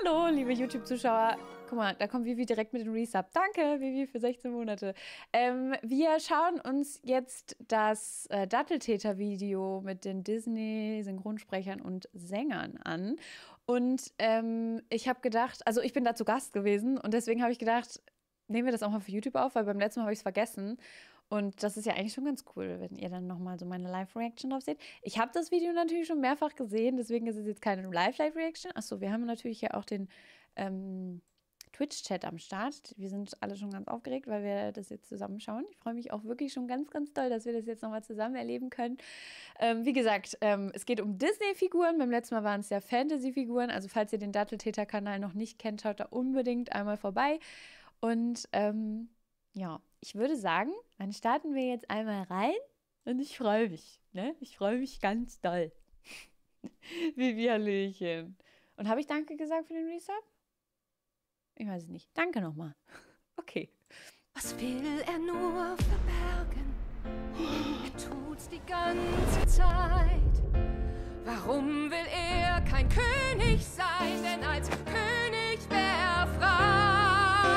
Hallo, liebe YouTube-Zuschauer. Guck mal, da kommt Vivi direkt mit dem Resub. Danke, Vivi, für 16 Monate. Wir schauen uns jetzt das Datteltäter-Video mit den Disney-Synchronsprechern und Sängern an. Und ich habe gedacht, also ich bin da zu Gast gewesen und deswegen habe ich gedacht, nehmen wir das auch mal für YouTube auf, weil beim letzten Mal habe ich es vergessen. Und das ist ja eigentlich schon ganz cool, wenn ihr dann nochmal so meine Live-Reaction drauf seht. Ich habe das Video natürlich schon mehrfach gesehen, deswegen ist es jetzt keine Live-Reaction. Achso, wir haben natürlich ja auch den Twitch-Chat am Start. Wir sind alle schon ganz aufgeregt, weil wir das jetzt zusammenschauen. Ich freue mich auch wirklich schon ganz, ganz doll, dass wir das jetzt nochmal zusammen erleben können. Wie gesagt, es geht um Disney-Figuren. Beim letzten Mal waren es ja Fantasy-Figuren. Also falls ihr den Datteltäter-Kanal noch nicht kennt, schaut da unbedingt einmal vorbei. Und ja, ich würde sagen, dann starten wir jetzt einmal rein und ich freue mich. Ne? Ich freue mich ganz doll. Vivi, Hallöchen. Und habe ich Danke gesagt für den Resub? Ich weiß es nicht. Danke nochmal. Okay. Was will er nur verbergen? Er tut's die ganze Zeit. Warum will er kein König sein? Denn als König wär er frei.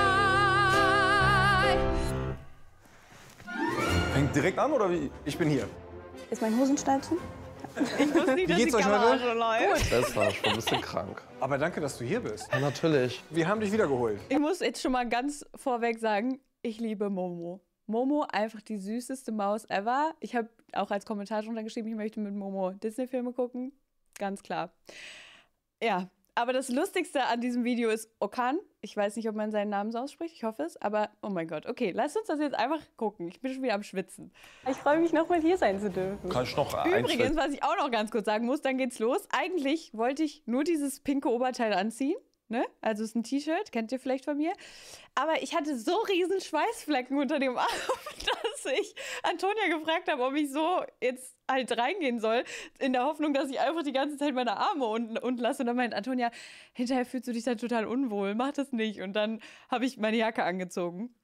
Fängt direkt an, oder wie? Ich bin hier. Ist mein Hosenstallchen? Ich wusste nicht, dass Wie geht's die euch Kamera heute? schon läuft. Das war schon ein bisschen krank. Aber danke, dass du hier bist. Ja, natürlich. Wir haben dich wiedergeholt. Ich muss jetzt schon mal ganz vorweg sagen, ich liebe Momo. Momo, einfach die süßeste Maus ever. Ich habe auch als Kommentar drunter geschrieben, ich möchte mit Momo Disney-Filme gucken. Ganz klar. Ja, aber das Lustigste an diesem Video ist Okan. Ich weiß nicht, ob man seinen Namen so ausspricht, ich hoffe es, aber oh mein Gott. Okay, lasst uns das jetzt einfach gucken. Ich bin schon wieder am Schwitzen. Ich freue mich, nochmal hier sein zu dürfen. Kann ich noch Übrigens, was ich auch noch ganz kurz sagen muss, dann geht's los. Eigentlich wollte ich nur dieses pinke Oberteil anziehen. Ne? Also es ist ein T-Shirt, kennt ihr vielleicht von mir. Aber ich hatte so riesen Schweißflecken unter dem Arm, dass ich Antonia gefragt habe, ob ich so jetzt halt reingehen soll, in der Hoffnung, dass ich einfach die ganze Zeit meine Arme unten lasse. Und dann meint Antonia, hinterher fühlst du dich dann total unwohl, mach das nicht. Und dann habe ich meine Jacke angezogen.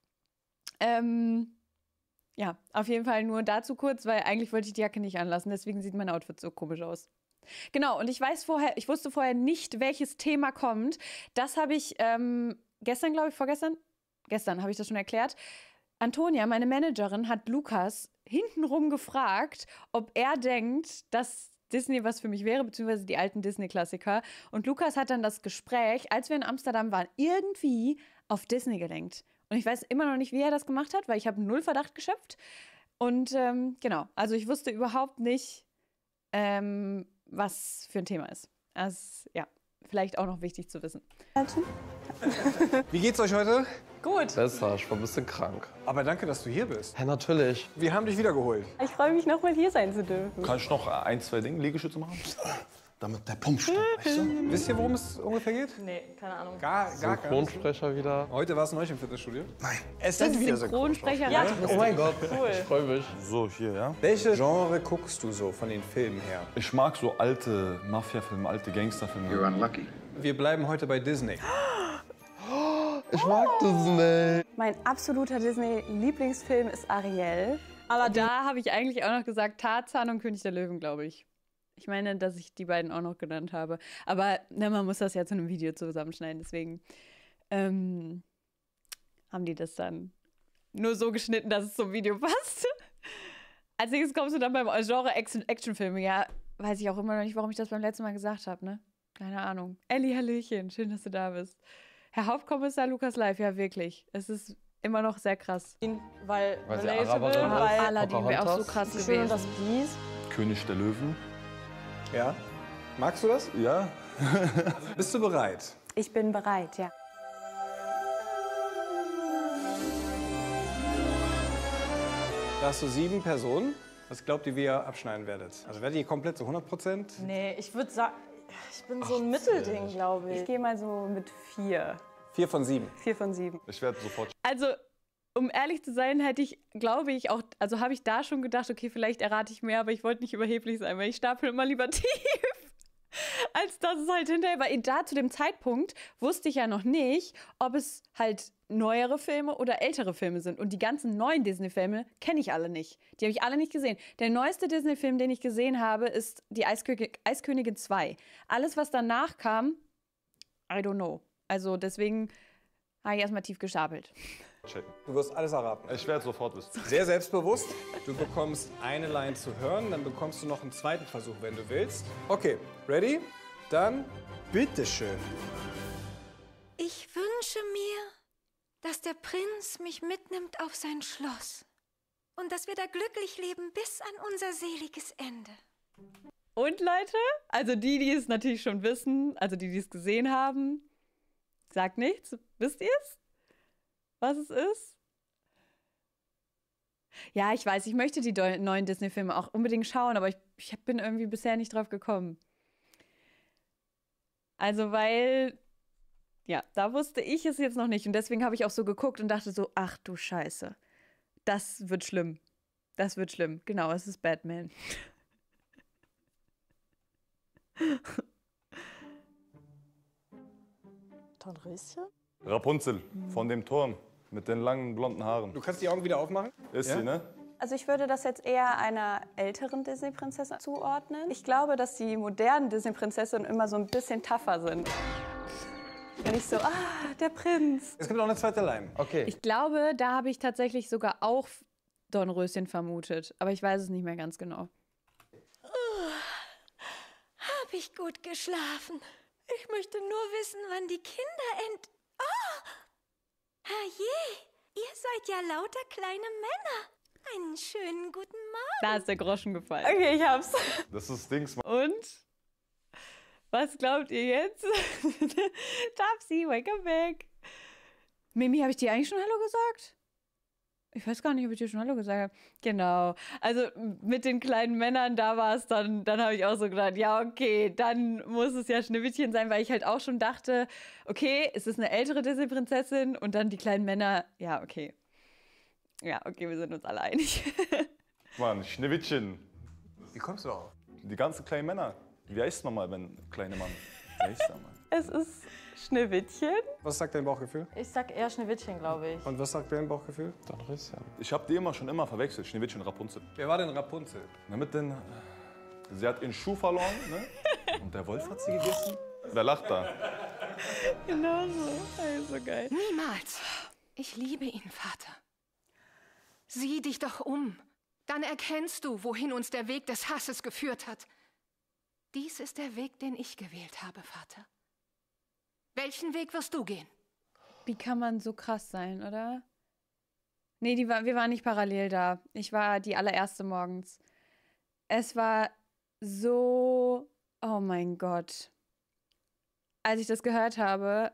Ja, auf jeden Fall nur dazu kurz, weil eigentlich wollte ich die Jacke nicht anlassen. Deswegen sieht mein Outfit so komisch aus. Genau, und ich wusste vorher nicht, welches Thema kommt. Das habe ich gestern, glaube ich, gestern habe ich das schon erklärt. Antonia, meine Managerin, hat Lukas hintenrum gefragt, ob er denkt, dass Disney was für mich wäre, beziehungsweise die alten Disney-Klassiker. Und Lukas hat dann das Gespräch, als wir in Amsterdam waren, irgendwie auf Disney gelenkt. Und ich weiß immer noch nicht, wie er das gemacht hat, weil ich habe null Verdacht geschöpft. Und genau, also ich wusste überhaupt nicht, was für ein Thema ist. Das ja, vielleicht auch noch wichtig zu wissen. Wie geht's euch heute? Gut. Besser, ich war ein bisschen krank. Aber danke, dass du hier bist. Ja, natürlich. Wir haben dich wiedergeholt. Ich freue mich, nochmal hier sein zu dürfen. Kann ich noch ein, zwei Dinge, Liegestütze machen? Damit der Pump stimmt, weißt du? Wisst ihr, worum es ungefähr geht? Nee, keine Ahnung. Gar nicht. Synchronsprecher wieder. Heute war es neu im Fitnessstudio. Nein. Es Das sind ist wieder Synchronsprecher. Ja. Oh mein Gott, Cool. ich freue mich. So, hier, ja? Welche Genre guckst du so von den Filmen her? Ich mag so alte Mafia-Filme, alte Gangsterfilme. You're unlucky. Wir bleiben heute bei Disney. Ich mag Disney. Mein absoluter Disney-Lieblingsfilm ist Ariel. Aber da habe ich eigentlich auch noch gesagt Tarzan und König der Löwen, glaube ich. Ich meine, dass ich die beiden auch noch genannt habe. Aber ne, man muss das ja zu einem Video zusammenschneiden. Deswegen haben die das dann nur so geschnitten, dass es zum Video passt. Als nächstes kommst du dann beim Genre Actionfilme. Ja, weiß ich auch immer noch nicht, warum ich das beim letzten Mal gesagt habe, ne? Keine Ahnung. Elli, Hallöchen, schön, dass du da bist. Herr Hauptkommissar Lukas Live, ja wirklich. Es ist immer noch sehr krass. Weil sie relatable, Araberin ist. weil Aladdin wäre auch so krass Die Schöne und gewesen. das Biest. König der Löwen. Ja? Magst du das? Ja. Bist du bereit? Ich bin bereit, ja. Da hast du 7 Personen. Was glaubt ihr, wie ihr abschneiden werdet? Also werdet ihr komplett zu 100%? Nee, ich würde sagen, ich bin so ein Mittelding, glaube Ich ich. gehe mal so mit 4. 4 von 7. 4 von 7. Ich werde sofort. Also, um ehrlich zu sein, hätte ich, glaube ich, auch, also habe ich da schon gedacht, okay, vielleicht errate ich mehr, aber ich wollte nicht überheblich sein, weil ich stapel immer lieber tief, als dass es halt hinterher, weil da zu dem Zeitpunkt wusste ich ja noch nicht, ob es halt neuere Filme oder ältere Filme sind. Und die ganzen neuen Disney-Filme kenne ich alle nicht. Die habe ich alle nicht gesehen. Der neueste Disney-Film, den ich gesehen habe, ist die Eiskönigin 2. Alles, was danach kam, I don't know. Also deswegen habe ich erstmal tief gestapelt. Checken. Du wirst alles erraten. Ich werde sofort wissen. Sehr selbstbewusst. Du bekommst eine Line zu hören, dann bekommst du noch einen zweiten Versuch, wenn du willst. Okay, ready? Dann bitteschön. Ich wünsche mir, dass der Prinz mich mitnimmt auf sein Schloss. Und dass wir da glücklich leben bis an unser seliges Ende. Und Leute, also die es natürlich schon wissen, also die es gesehen haben, sagt nichts. Wisst ihr es? Was es ist? Ja, ich weiß, ich möchte die neuen Disney-Filme auch unbedingt schauen, aber ich bin irgendwie bisher nicht drauf gekommen. Also, weil, ja, da wusste ich es jetzt noch nicht. Und deswegen habe ich auch so geguckt und dachte so, ach du Scheiße, das wird schlimm. Das wird schlimm. Genau, es ist Batman. Dornröschen? Rapunzel von dem Turm mit den langen blonden Haaren. Du kannst die Augen wieder aufmachen? Ist Ja? sie, ne? Also ich würde das jetzt eher einer älteren Disney-Prinzessin zuordnen. Ich glaube, dass die modernen Disney-Prinzessinnen immer so ein bisschen tougher sind. Wenn ich so, der Prinz. Es gibt noch eine zweite Line. Okay. Ich glaube, da habe ich tatsächlich sogar auch Dornröschen vermutet. Aber ich weiß es nicht mehr ganz genau. Hab ich gut geschlafen? Ich möchte nur wissen, wann die Kinder Oh! Herrje, ihr seid ja lauter kleine Männer. Einen schönen guten Morgen. Da ist der Groschen gefallen. Okay, ich hab's. Das ist Dings. Und? Was glaubt ihr jetzt? Topsy, welcome back. Mimi, habe ich dir eigentlich schon Hallo gesagt? Ich weiß gar nicht, ob ich dir schon Hallo gesagt habe. Genau. Also mit den kleinen Männern, da war es dann habe ich auch so gedacht, ja, okay, dann muss es ja Schneewittchen sein, weil ich halt auch schon dachte, okay, es ist eine ältere Disney-Prinzessin und dann die kleinen Männer, ja, okay. Ja, okay, wir sind uns alle einig. Mann, Schneewittchen. Wie kommst du darauf? Die ganzen kleinen Männer. Wie heißt man mal, wenn kleine Mann? Wie heißt der Mann? Es ist Schneewittchen. Was sagt dein Bauchgefühl? Ich sag eher Schneewittchen, glaube ich. Und was sagt dein Bauchgefühl? Dornröschen. Ich habe die schon immer verwechselt. Schneewittchen und Rapunzel. Wer war denn Rapunzel? Na, mit den. Sie hat ihren Schuh verloren, ne? Und der Wolf hat sie gegessen. Wer lacht da? Genau so. Also geil. Niemals. Ich liebe ihn, Vater. Sieh dich doch um. Dann erkennst du, wohin uns der Weg des Hasses geführt hat. Dies ist der Weg, den ich gewählt habe, Vater. Welchen Weg wirst du gehen? Wie kann man so krass sein, oder? Nee, wir waren nicht parallel da. Ich war die allererste morgens. Es war so... Oh mein Gott. Als ich das gehört habe...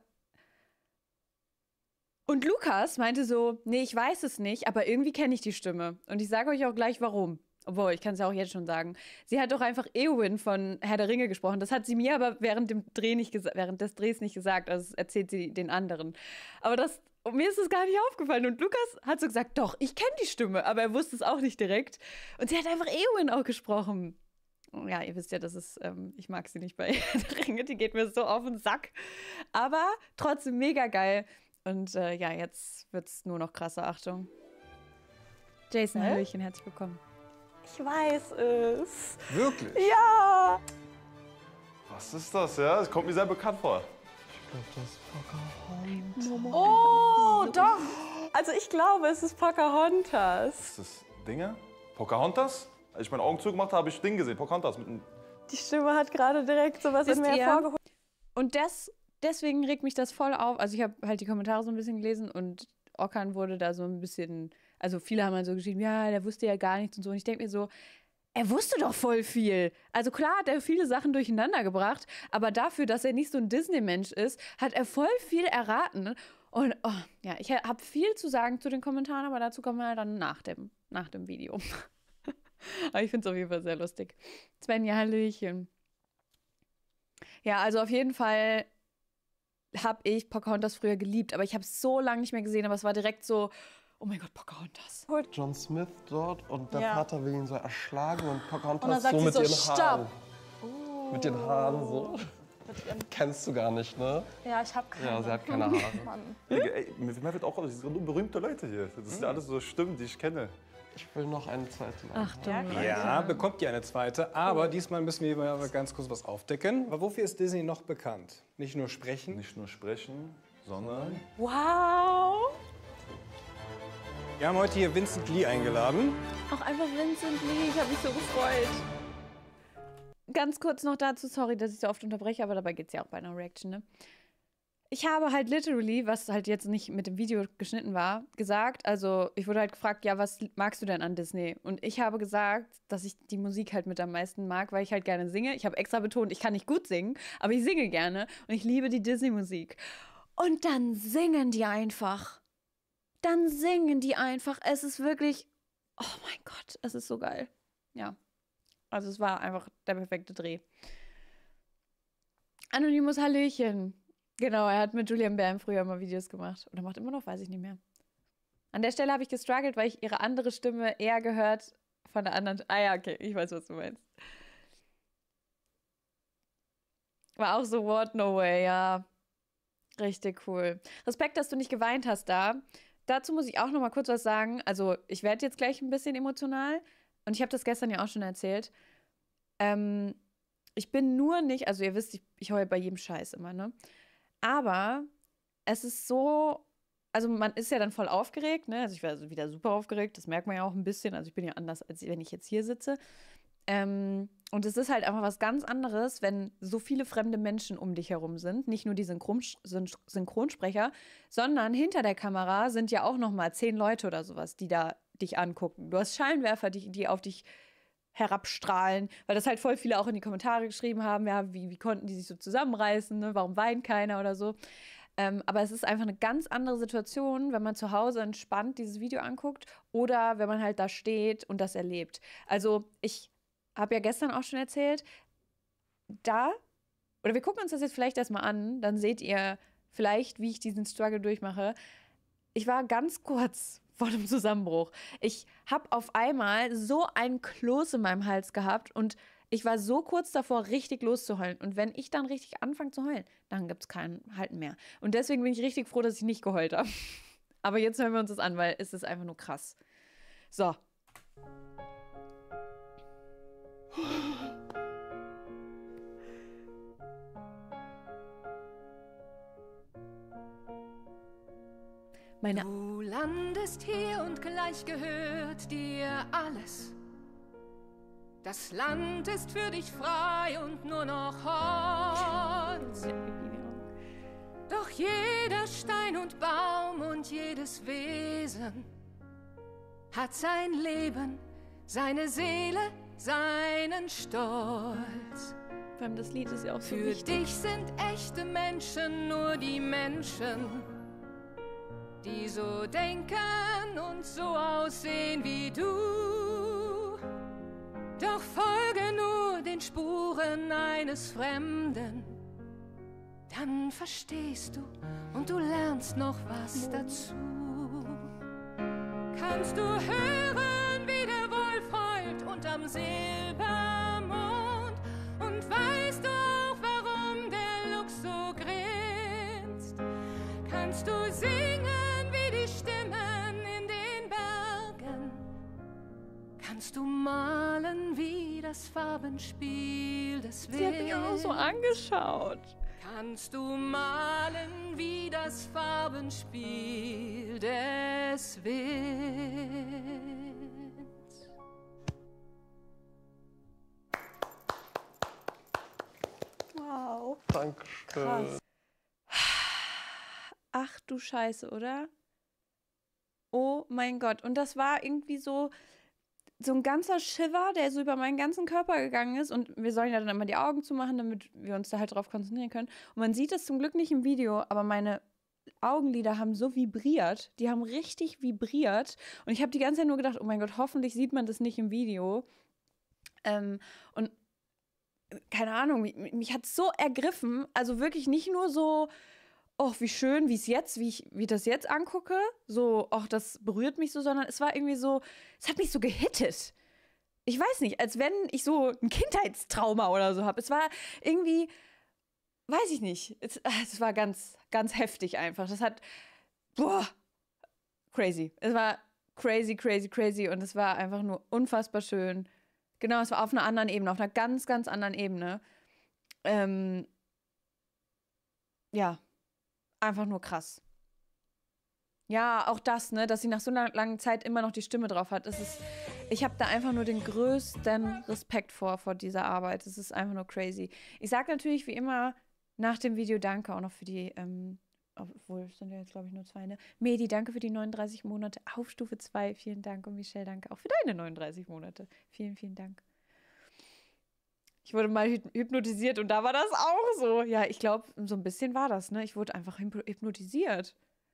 Und Lukas meinte so, nee, ich weiß es nicht, aber irgendwie kenne ich die Stimme. Und ich sage euch auch gleich, warum. Obwohl, ich kann es ja auch jetzt schon sagen. Sie hat doch einfach Eowyn von Herr der Ringe gesprochen. Das hat sie mir aber während des Drehs nicht gesagt. Also das erzählt sie den anderen. Aber mir ist es gar nicht aufgefallen. Und Lukas hat so gesagt, doch, ich kenne die Stimme. Aber er wusste es auch nicht direkt. Und sie hat einfach Eowyn auch gesprochen. Ja, ihr wisst ja, ich mag sie nicht bei Herr der Ringe. Die geht mir so auf den Sack. Aber trotzdem mega geil. Und ja, jetzt wird's nur noch krasser. Achtung. Jason, Hallöchen, herzlich willkommen. Ich weiß es. Wirklich? Ja. Was ist das, ja? Das kommt mir sehr bekannt vor. Oh, doch. Also ich glaube, es ist Pocahontas. Ist das Dinge? Pocahontas? Als ich meine Augen zugemacht habe, habe ich Ding gesehen. Pocahontas mit einem. Die Stimme hat gerade direkt sowas in Wisst mir ihr? hervorgeholt. Und deswegen regt mich das voll auf. Also ich habe halt die Kommentare so ein bisschen gelesen und Okan wurde da so ein bisschen, also viele haben halt so geschrieben, ja, der wusste ja gar nichts und so. Und ich denke mir so, er wusste doch voll viel. Also klar hat er viele Sachen durcheinander gebracht, aber dafür, dass er nicht so ein Disney-Mensch ist, hat er voll viel erraten. Und ja, ich habe viel zu sagen zu den Kommentaren, aber dazu kommen wir dann nach dem Video. Aber ich finde es auf jeden Fall sehr lustig. Svenja, Hallöchen. Ja, also auf jeden Fall habe ich Pocahontas früher geliebt, aber ich habe es so lange nicht mehr gesehen, aber es war direkt so, oh mein Gott, Pocahontas. John Smith dort und der Ja. Vater will ihn so erschlagen und Pocahontas Und dann sagt so sie mit so, ihren stopp. Haaren. Mit den Haaren so. Kennst du gar nicht, ne? Ja, ich habe keine. Ja, sie hat keine Haare. Mann. Digga, ey, mir wird auch, das sind nur berühmte Leute hier. Das sind ja alles so Stimmen, die ich kenne. Ich will noch eine zweite Line. Achtung. Ja, bekommt ihr eine zweite. Aber diesmal müssen wir mal ganz kurz was aufdecken. Aber wofür ist Disney noch bekannt? Nicht nur sprechen. Nicht nur sprechen, sondern Wow. Wir haben heute hier Vincent Lee eingeladen. Auch einfach Vincent Lee, ich habe mich so gefreut. Ganz kurz noch dazu, sorry, dass ich so oft unterbreche, aber dabei geht es ja auch bei einer Reaction, ne? Ich habe halt literally, was halt jetzt nicht mit dem Video geschnitten war, gesagt, also ich wurde halt gefragt, ja, was magst du denn an Disney? Und ich habe gesagt, dass ich die Musik halt mit am meisten mag, weil ich halt gerne singe. Ich habe extra betont, ich kann nicht gut singen, aber ich singe gerne und ich liebe die Disney-Musik. Und dann singen die einfach. Dann singen die einfach. Es ist wirklich, oh mein Gott, es ist so geil. Ja, also es war einfach der perfekte Dreh. Anonymous Hallöchen. Genau, er hat mit Julian Bam früher mal Videos gemacht. Oder macht immer noch, weiß ich nicht mehr. An der Stelle habe ich gestruggelt, weil ich ihre andere Stimme eher gehört von der anderen. Ah ja, okay, ich weiß, was du meinst. War auch so What No Way, ja. Richtig cool. Respekt, dass du nicht geweint hast da. Dazu muss ich auch noch mal kurz was sagen. Also, ich werde jetzt gleich ein bisschen emotional. Und ich habe das gestern ja auch schon erzählt. Ich bin nur nicht, also ihr wisst, ich heule bei jedem Scheiß immer, ne? Aber es ist so, also man ist ja dann voll aufgeregt, ne? Also ich war also wieder super aufgeregt, das merkt man ja auch ein bisschen. Also ich bin ja anders, als wenn ich jetzt hier sitze. Und es ist halt einfach was ganz anderes, wenn so viele fremde Menschen um dich herum sind. Nicht nur die Synchronsprecher, sondern hinter der Kamera sind ja auch noch mal 10 Leute oder sowas, die da dich angucken. Du hast Scheinwerfer, die auf dich herabstrahlen, weil das halt voll viele auch in die Kommentare geschrieben haben, ja, wie konnten die sich so zusammenreißen, ne? Warum weint keiner oder so. Aber es ist einfach eine ganz andere Situation, wenn man zu Hause entspannt dieses Video anguckt oder wenn man halt da steht und das erlebt. Also ich habe ja gestern auch schon erzählt, oder wir gucken uns das jetzt vielleicht erstmal an, dann seht ihr vielleicht, wie ich diesen Struggle durchmache. Ich war ganz kurz vor dem Zusammenbruch. Ich habe auf einmal so einen Kloß in meinem Hals gehabt und ich war so kurz davor, richtig loszuheulen. Und wenn ich dann richtig anfange zu heulen, dann gibt es kein Halten mehr. Und deswegen bin ich richtig froh, dass ich nicht geheult habe. Aber jetzt hören wir uns das an, weil es ist einfach nur krass. So. Du landest hier und gleich gehört dir alles. Das Land ist für dich frei und nur noch Holz. Doch jeder Stein und Baum und jedes Wesen hat sein Leben, seine Seele, seinen Stolz. Vor allem das Lied ist ja auch so Für wichtig. dich sind echte Menschen nur die Menschen, die so denken und so aussehen wie du. Doch folge nur den Spuren eines Fremden, dann verstehst du und du lernst noch was dazu. Kannst du hören, wie der Wolf heult unterm Silbermond, und weißt du auch, warum der Luchs so grinst? Kannst du singen wie die Stimmen in den Bergen? Kannst du malen wie das Farbenspiel des Winds? Sie hat mich auch so angeschaut. Kannst du malen wie das Farbenspiel des Winds? Wow. Dankeschön. Ach du Scheiße, oder? Oh mein Gott. Und das war irgendwie so ein ganzer Shiver, der so über meinen ganzen Körper gegangen ist. Und wir sollen ja dann immer die Augen zumachen, damit wir uns da halt drauf konzentrieren können. Und man sieht das zum Glück nicht im Video, aber meine Augenlider haben so vibriert. Die haben richtig vibriert. Und ich habe die ganze Zeit nur gedacht, oh mein Gott, hoffentlich sieht man das nicht im Video. Und keine Ahnung, mich hat so ergriffen. Also wirklich nicht nur so, oh, wie schön, wie ich das jetzt angucke, so, ach, das berührt mich so, sondern es war irgendwie so, es hat mich so gehittet. Ich weiß nicht, als wenn ich so ein Kindheitstrauma oder so habe. Es war irgendwie, weiß ich nicht, es war ganz, ganz heftig einfach. Das hat, boah, crazy. Es war crazy, crazy, crazy. Und es war einfach nur unfassbar schön. Genau, es war auf einer anderen Ebene, auf einer ganz, ganz anderen Ebene. Ja, einfach nur krass. Ja, auch das, ne, dass sie nach so einer langen Zeit immer noch die Stimme drauf hat. Ich habe da einfach nur den größten Respekt vor dieser Arbeit. Es ist einfach nur crazy. Ich sage natürlich wie immer nach dem Video danke auch noch für die, obwohl es sind ja jetzt glaube ich nur 2, ne? Medi, danke für die 39 Monate auf Stufe 2. Vielen Dank. Und Michelle, danke auch für deine 39 Monate. Vielen, vielen Dank. Ich wurde mal hypnotisiert und da war das auch so. Ja, ich glaube, so ein bisschen war das, ne? Ich wurde einfach hypnotisiert.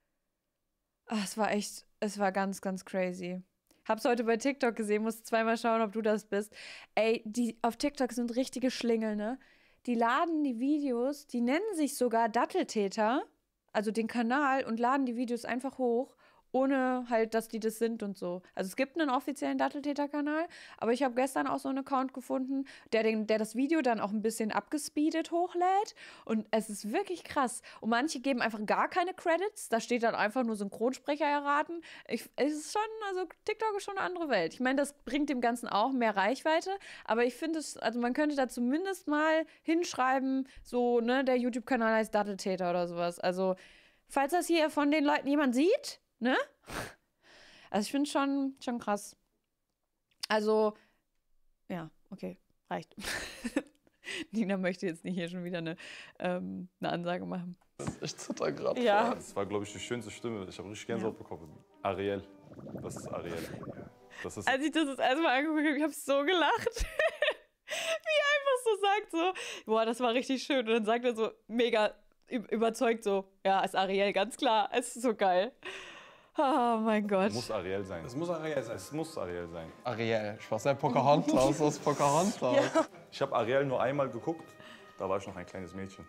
Ach, es war ganz, ganz crazy. Hab's heute bei TikTok gesehen, muss zweimal schauen, ob du das bist. Ey, die auf TikTok sind richtige Schlingel, ne? Die laden die Videos, die nennen sich sogar Datteltäter, also den Kanal, und laden die Videos einfach hoch, ohne halt, dass die das sind und so. Also es gibt einen offiziellen Datteltäter-Kanal, aber ich habe gestern auch so einen Account gefunden, der das Video dann auch ein bisschen abgespeedet hochlädt. Und es ist wirklich krass. Und manche geben einfach gar keine Credits. Da steht dann einfach nur Synchronsprecher erraten. Es ist schon, also TikTok ist schon eine andere Welt. Ich meine, das bringt dem Ganzen auch mehr Reichweite, aber ich finde es, also man könnte da zumindest mal hinschreiben, so, ne, der YouTube-Kanal heißt Datteltäter oder sowas. Also, falls das hier von den Leuten jemand sieht, ne? Also ich finde es schon krass. Also, ja, okay, reicht. Nina möchte jetzt nicht hier schon wieder eine Ansage machen. Ich zitter gerade. Ja. Das war, glaube ich, die schönste Stimme. Ich habe richtig Gänsehaut bekommen. Ariel. Das ist Ariel. Das ist Als ich das erste Mal angeguckt habe, ich habe so gelacht. Wie er einfach so sagt, so, boah, das war richtig schön. Und dann sagt er so mega überzeugt so, ja, ist Ariel, ganz klar. Es ist so geil. Oh mein Gott. Muss Ariel sein. Es muss Ariel sein. Es muss Ariel sein. Ariel, ich war sehr Pocahontas aus Pocahontas. Ja. Ich habe Ariel nur einmal geguckt. Da war ich noch ein kleines Mädchen.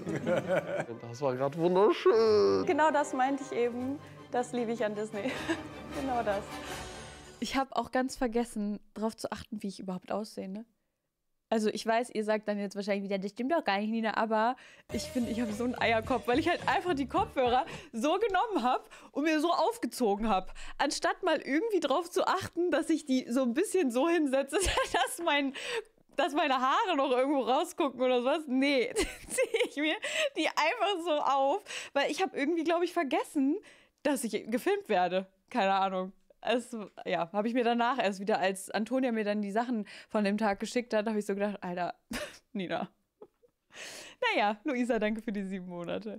Das war gerade wunderschön. Genau das meinte ich eben. Das liebe ich an Disney. Genau das. Ich habe auch ganz vergessen, darauf zu achten, wie ich überhaupt aussehe, ne? Also ich weiß, ihr sagt dann jetzt wahrscheinlich wieder, das stimmt doch gar nicht, Nina, aber ich finde, ich habe so einen Eierkopf, weil ich halt einfach die Kopfhörer so genommen habe und mir so aufgezogen habe. Anstatt mal irgendwie drauf zu achten, dass ich die so ein bisschen so hinsetze, dass meine Haare noch irgendwo rausgucken oder sowas. Nee, ziehe ich mir die einfach so auf, weil ich habe irgendwie, glaube ich, vergessen, dass ich gefilmt werde. Keine Ahnung. Also, ja, habe ich mir danach erst wieder, als Antonia mir dann die Sachen von dem Tag geschickt hat, habe ich so gedacht, Alter, Nina. Naja, Luisa, danke für die 7 Monate.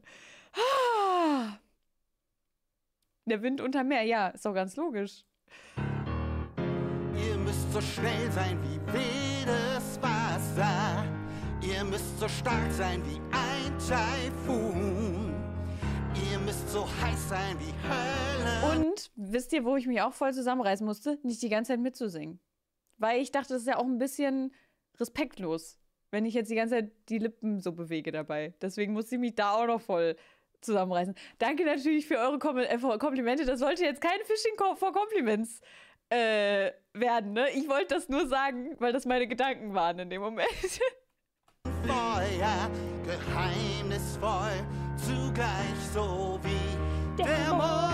Ah. Der Wind unter Meer, ja, ist doch ganz logisch. Ihr müsst so schnell sein wie wildes Wasser. Ihr müsst so stark sein wie ein Taifun. Ihr müsst so heiß sein wie Hölle. Und wisst ihr, wo ich mich auch voll zusammenreißen musste? Nicht die ganze Zeit mitzusingen. Weil ich dachte, das ist ja auch ein bisschen respektlos, wenn ich jetzt die ganze Zeit die Lippen so bewege dabei. Deswegen musste ich mich da auch noch voll zusammenreißen. Danke natürlich für eure Komplimente. Das sollte jetzt kein Fishing for Compliments werden, ne? Ich wollte das nur sagen, weil das meine Gedanken waren in dem Moment. Feuer, geheimnisvoll, zugleich so wie der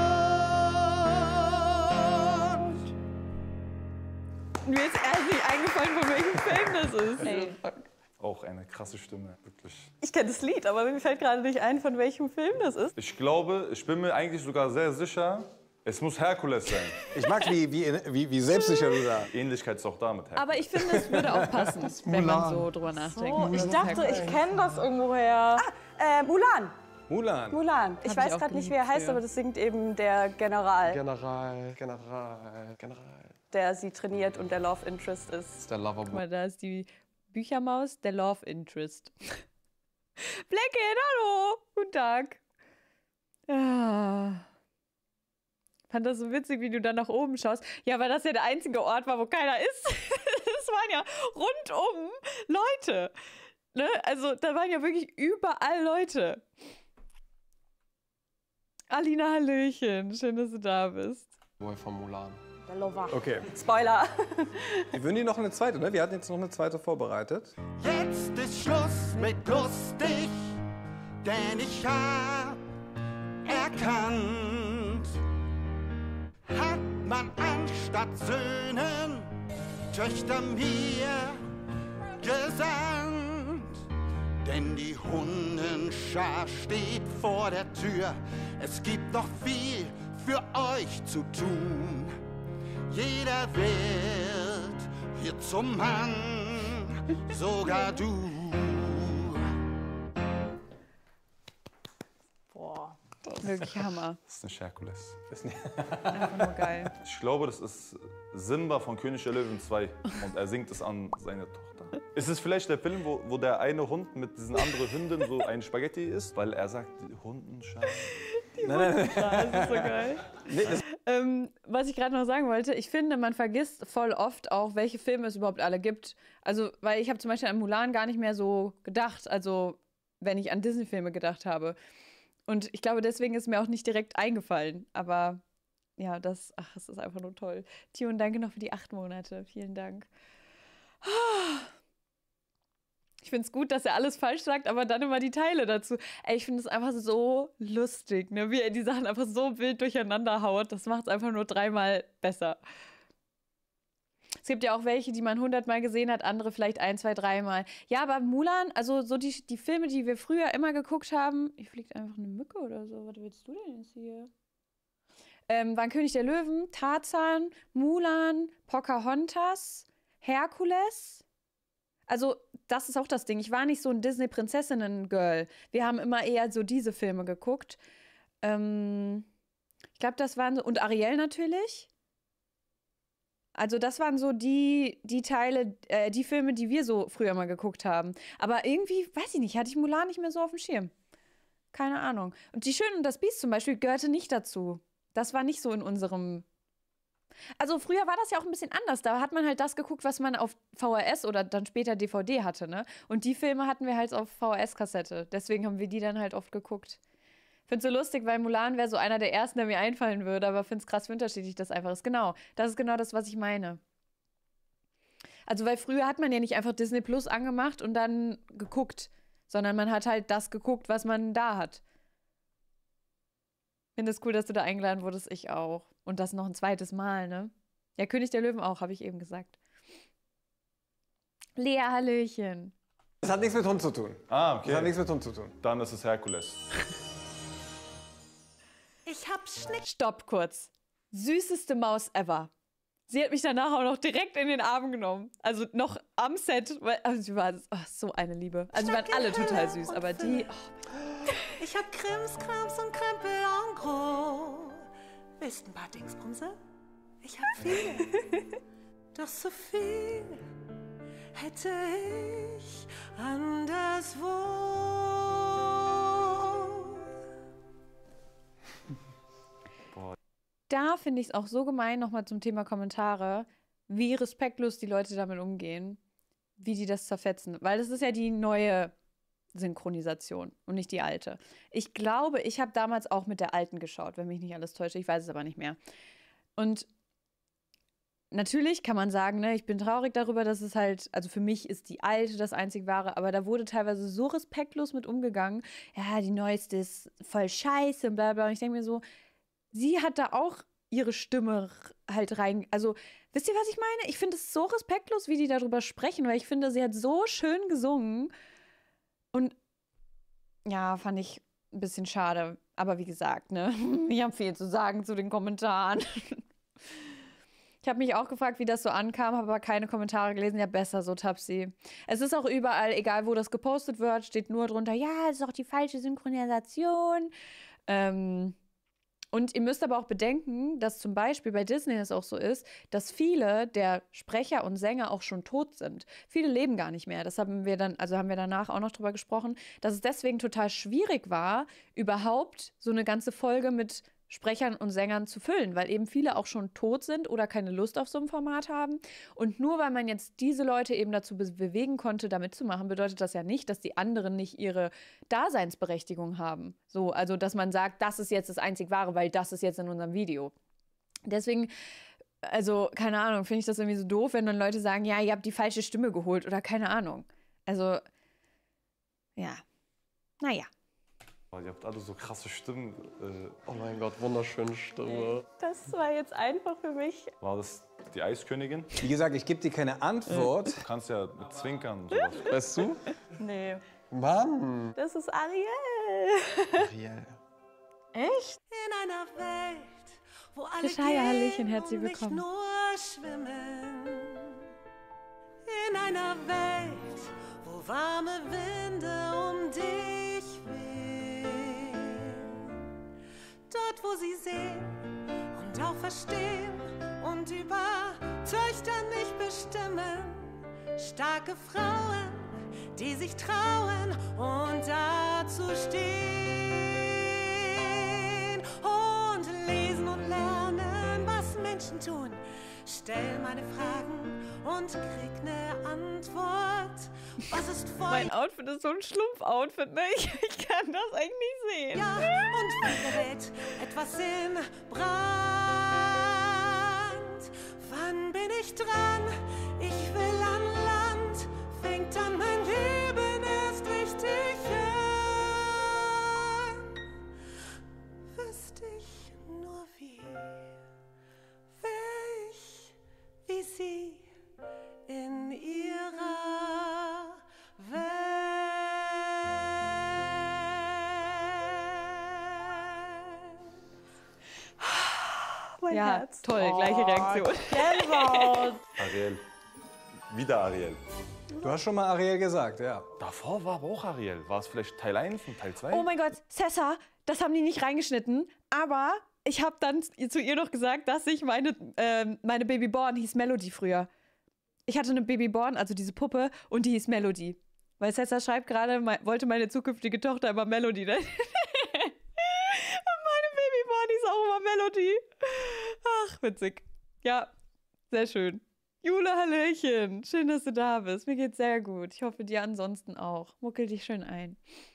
Mond. Mir ist erst nicht eingefallen, von welchem Film das ist. Ey. Auch eine krasse Stimme, wirklich. Ich kenne das Lied, aber mir fällt gerade nicht ein, von welchem Film das ist. Ich glaube, ich bin mir eigentlich sogar sehr sicher, es muss Herkules sein. Ich mag, wie selbstsicher du da. Ähnlichkeit ist auch da mit Herkules. Aber ich finde, es würde auch passen, wenn man so drüber nachdenkt. Oh, ich dachte, ich kenne das irgendwoher. Mulan. Mulan. Mulan. Ich ich weiß auch gerade nicht, wie geliebt er heißt, früher. aber das singt eben der General, General. der sie trainiert und der Love Interest ist. Das ist der Loverboy. Guck mal, da ist die Büchermaus, der Love Interest. Blackhead, hallo! Guten Tag. Ja. Fand das so witzig, wie du dann nach oben schaust. Ja, weil das ja der einzige Ort war, wo keiner ist. Es waren ja rundum Leute. Ne? Also, da waren ja wirklich überall Leute. Alina, hallöchen. Schön, dass du da bist. Boy von Mulan. Der Lover. Okay. Spoiler. Wir würden die noch eine zweite, ne? Wir hatten jetzt noch eine zweite vorbereitet. Jetzt ist Schluss mit lustig, denn ich hab erkannt, hat man anstatt Söhnen Töchter mir gesandt. Denn die Hundenschar steht vor der Tür. Es gibt noch viel für euch zu tun. Jeder wird hier zum Mann, sogar du. Boah. Wirklich Hammer. Das ist nicht Herkules. Einfach nur geil. Ich glaube, das ist Simba von König der Löwen 2 und er singt es an seine Tochter. Ist es vielleicht der Film, wo der eine Hund mit diesen anderen Hunden so ein Spaghetti isst? Weil er sagt, die Hundenschar. Das ist so geil. Was ich gerade noch sagen wollte, ich finde, man vergisst voll oft auch, welche Filme es überhaupt alle gibt. Also, weil ich habe zum Beispiel an Mulan gar nicht mehr so gedacht, also wenn ich an Disney-Filme gedacht habe. Und ich glaube, deswegen ist mir auch nicht direkt eingefallen. Aber ja, es ist einfach nur toll. Tion, danke noch für die 8 Monate. Vielen Dank. Ich finde es gut, dass er alles falsch sagt, aber dann immer die Teile dazu. Ey, ich finde es einfach so lustig, ne? Wie er die Sachen einfach so wild durcheinander haut. Das macht es einfach nur 3-mal besser. Es gibt ja auch welche, die man 100-mal gesehen hat, andere vielleicht 1, 2, 3-mal. Ja, aber Mulan, also so die Filme, die wir früher immer geguckt haben. Hier fliegt einfach eine Mücke oder so. Was willst du denn jetzt hier? Waren König der Löwen, Tarzan, Mulan, Pocahontas, Herkules. Also, das ist auch das Ding. Ich war nicht so ein Disney-Prinzessinnen-Girl. Wir haben immer eher so diese Filme geguckt. Ich glaube, das waren so. Und Ariel natürlich. Also, das waren so die Teile, die Filme, die wir so früher mal geguckt haben. Aber irgendwie, weiß ich nicht, hatte ich Mulan nicht mehr so auf dem Schirm. Keine Ahnung. Und Die Schöne und das Biest zum Beispiel gehörte nicht dazu. Das war nicht so in unserem. Also früher war das ja auch ein bisschen anders. Da hat man halt das geguckt, was man auf VHS oder dann später DVD hatte, ne? Und die Filme hatten wir halt auf VHS-Kassette. Deswegen haben wir die dann halt oft geguckt. Find's so lustig, weil Mulan wäre so einer der ersten, der mir einfallen würde, aber find's krass, wie unterschiedlich das einfach ist. Genau, das ist genau das, was ich meine. Also weil früher hat man ja nicht einfach Disney Plus angemacht und dann geguckt, sondern man hat halt das geguckt, was man da hat. Finde es cool, dass du da eingeladen wurdest, ich auch. Und das noch ein zweites Mal, ne? Ja, König der Löwen auch, habe ich eben gesagt. Lea, Hallöchen. Das hat nichts mit Hund zu tun. Ah, okay. Das hat nichts mit Hund zu tun. Dann ist es Herkules. Ich hab Schnick. Stopp kurz. Süßeste Maus ever. Sie hat mich danach auch noch direkt in den Arm genommen. Also noch am Set. Also sie war so eine Liebe. Also sie waren alle total süß, aber die. Ich hab Krimskrams und Krempel en gros. Willst ein paar Dingsbumse? Ich hab viel. Doch so viel hätte ich anderswo. Da finde ich es auch so gemein, nochmal zum Thema Kommentare, wie respektlos die Leute damit umgehen, wie die das zerfetzen. Weil das ist ja die neue Synchronisation und nicht die alte. Ich glaube, ich habe damals auch mit der alten geschaut, wenn mich nicht alles täuscht. Ich weiß es aber nicht mehr. Und natürlich kann man sagen, ne, ich bin traurig darüber, dass es halt, also für mich ist die alte das einzig wahre, aber da wurde teilweise so respektlos mit umgegangen. Ja, die neueste ist voll scheiße und bla bla. Und ich denke mir so, sie hat da auch ihre Stimme halt rein. Also, wisst ihr, was ich meine? Ich finde es so respektlos, wie die darüber sprechen, weil ich finde, sie hat so schön gesungen. Und ja, fand ich ein bisschen schade. Aber wie gesagt, ne, ich habe viel zu sagen zu den Kommentaren. Ich habe mich auch gefragt, wie das so ankam, habe aber keine Kommentare gelesen. Ja, besser so, Tapsi. Es ist auch überall, egal wo das gepostet wird, steht nur drunter, ja, es ist auch die falsche Synchronisation. Und ihr müsst aber auch bedenken, dass zum Beispiel bei Disney es auch so ist, dass viele der Sprecher und Sänger auch schon tot sind. Viele leben gar nicht mehr. Das haben wir danach auch noch drüber gesprochen, dass es deswegen total schwierig war, überhaupt so eine ganze Folge mit Sprechern und Sängern zu füllen, weil eben viele auch schon tot sind oder keine Lust auf so ein Format haben. Und nur weil man jetzt diese Leute eben dazu bewegen konnte, da mitzumachen, bedeutet das ja nicht, dass die anderen nicht ihre Daseinsberechtigung haben. So, also dass man sagt, das ist jetzt das einzig Wahre, weil das ist jetzt in unserem Video. Deswegen, also keine Ahnung, finde ich das irgendwie so doof, wenn dann Leute sagen, ja, ihr habt die falsche Stimme geholt oder keine Ahnung. Also, ja, naja. Ihr habt alle so krasse Stimmen. Oh mein Gott, wunderschöne Stimme. Das war jetzt einfach für mich. War das die Eiskönigin? Wie gesagt, ich gebe dir keine Antwort. Du kannst ja mit Zwinkern und sowas. Weißt du? Nee, Mann. das ist Ariel. Ariel. Echt? In einer Welt, wo alle Keshaya, Hallöchen, gehen herzlich und nicht willkommen. nur schwimmen. In einer Welt, wo warme Winde um dich wehen. Dort, wo sie sehen und auch verstehen und über Töchter nicht bestimmen. Starke Frauen, die sich trauen und dazu stehen. Und lesen und lernen, was Menschen tun. Stell meine Fragen und krieg ne Antwort. Was ist Feuer? Mein Outfit ist so ein Schlumpf-Outfit, ne? Ich kann das eigentlich nicht sehen. Ja, und wenn der Welt etwas in Brand. Wann bin ich dran? Ich will an Land. Fängt dann mein Leben erst richtig an. Wüsste ich nur wie. Wär ich wie sie in ihrer Mein Ja, Herz. toll, gleiche Reaktion. Gänsehaut. Ariel. Wieder Ariel. Du hast schon mal Ariel gesagt, ja. Davor war aber auch Ariel. War es vielleicht Teil 1 und Teil 2? Oh mein Gott, Sessa, das haben die nicht reingeschnitten, aber ich habe dann zu ihr noch gesagt, dass ich meine Babyborn hieß Melody früher. Ich hatte eine Babyborn, also diese Puppe, und die hieß Melody. Weil Sessa schreibt gerade, wollte meine zukünftige Tochter immer Melody nennen. Und meine Babyborn hieß auch immer Melody. Ach, witzig. Ja, sehr schön. Jule, Hallöchen. Schön, dass du da bist. Mir geht's sehr gut. Ich hoffe, dir ansonsten auch. Muckel dich schön ein.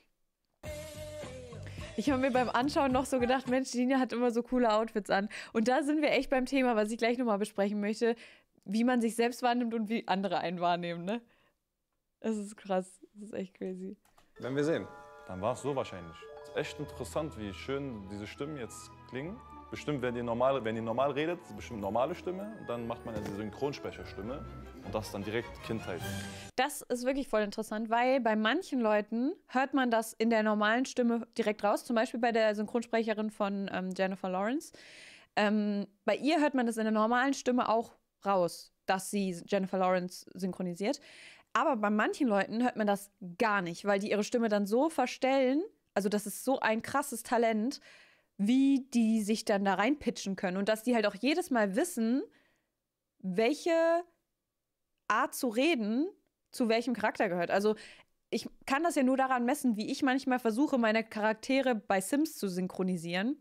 Ich habe mir beim Anschauen noch so gedacht, Mensch, Dina hat immer so coole Outfits an. Und da sind wir echt beim Thema, was ich gleich nochmal besprechen möchte, wie man sich selbst wahrnimmt und wie andere einen wahrnehmen, ne? Das ist krass. Das ist echt crazy. Werden wir sehen. Dann war es so wahrscheinlich. Es ist echt interessant, wie schön diese Stimmen jetzt klingen. Bestimmt, wenn ihr normal redet, ist bestimmt normale Stimme. Und dann macht man ja die Synchronsprecherstimme. Und das ist dann direkt Kindheit. Das ist wirklich voll interessant, weil bei manchen Leuten hört man das in der normalen Stimme direkt raus. Zum Beispiel bei der Synchronsprecherin von Jennifer Lawrence. Bei ihr hört man das in der normalen Stimme auch raus, dass sie Jennifer Lawrence synchronisiert. Aber bei manchen Leuten hört man das gar nicht, weil die ihre Stimme dann so verstellen. Also das ist so ein krasses Talent, wie die sich dann da reinpitchen können. Und dass die halt auch jedes Mal wissen, welche Art zu reden zu welchem Charakter gehört. Also ich kann das ja nur daran messen, wie ich manchmal versuche, meine Charaktere bei Sims zu synchronisieren.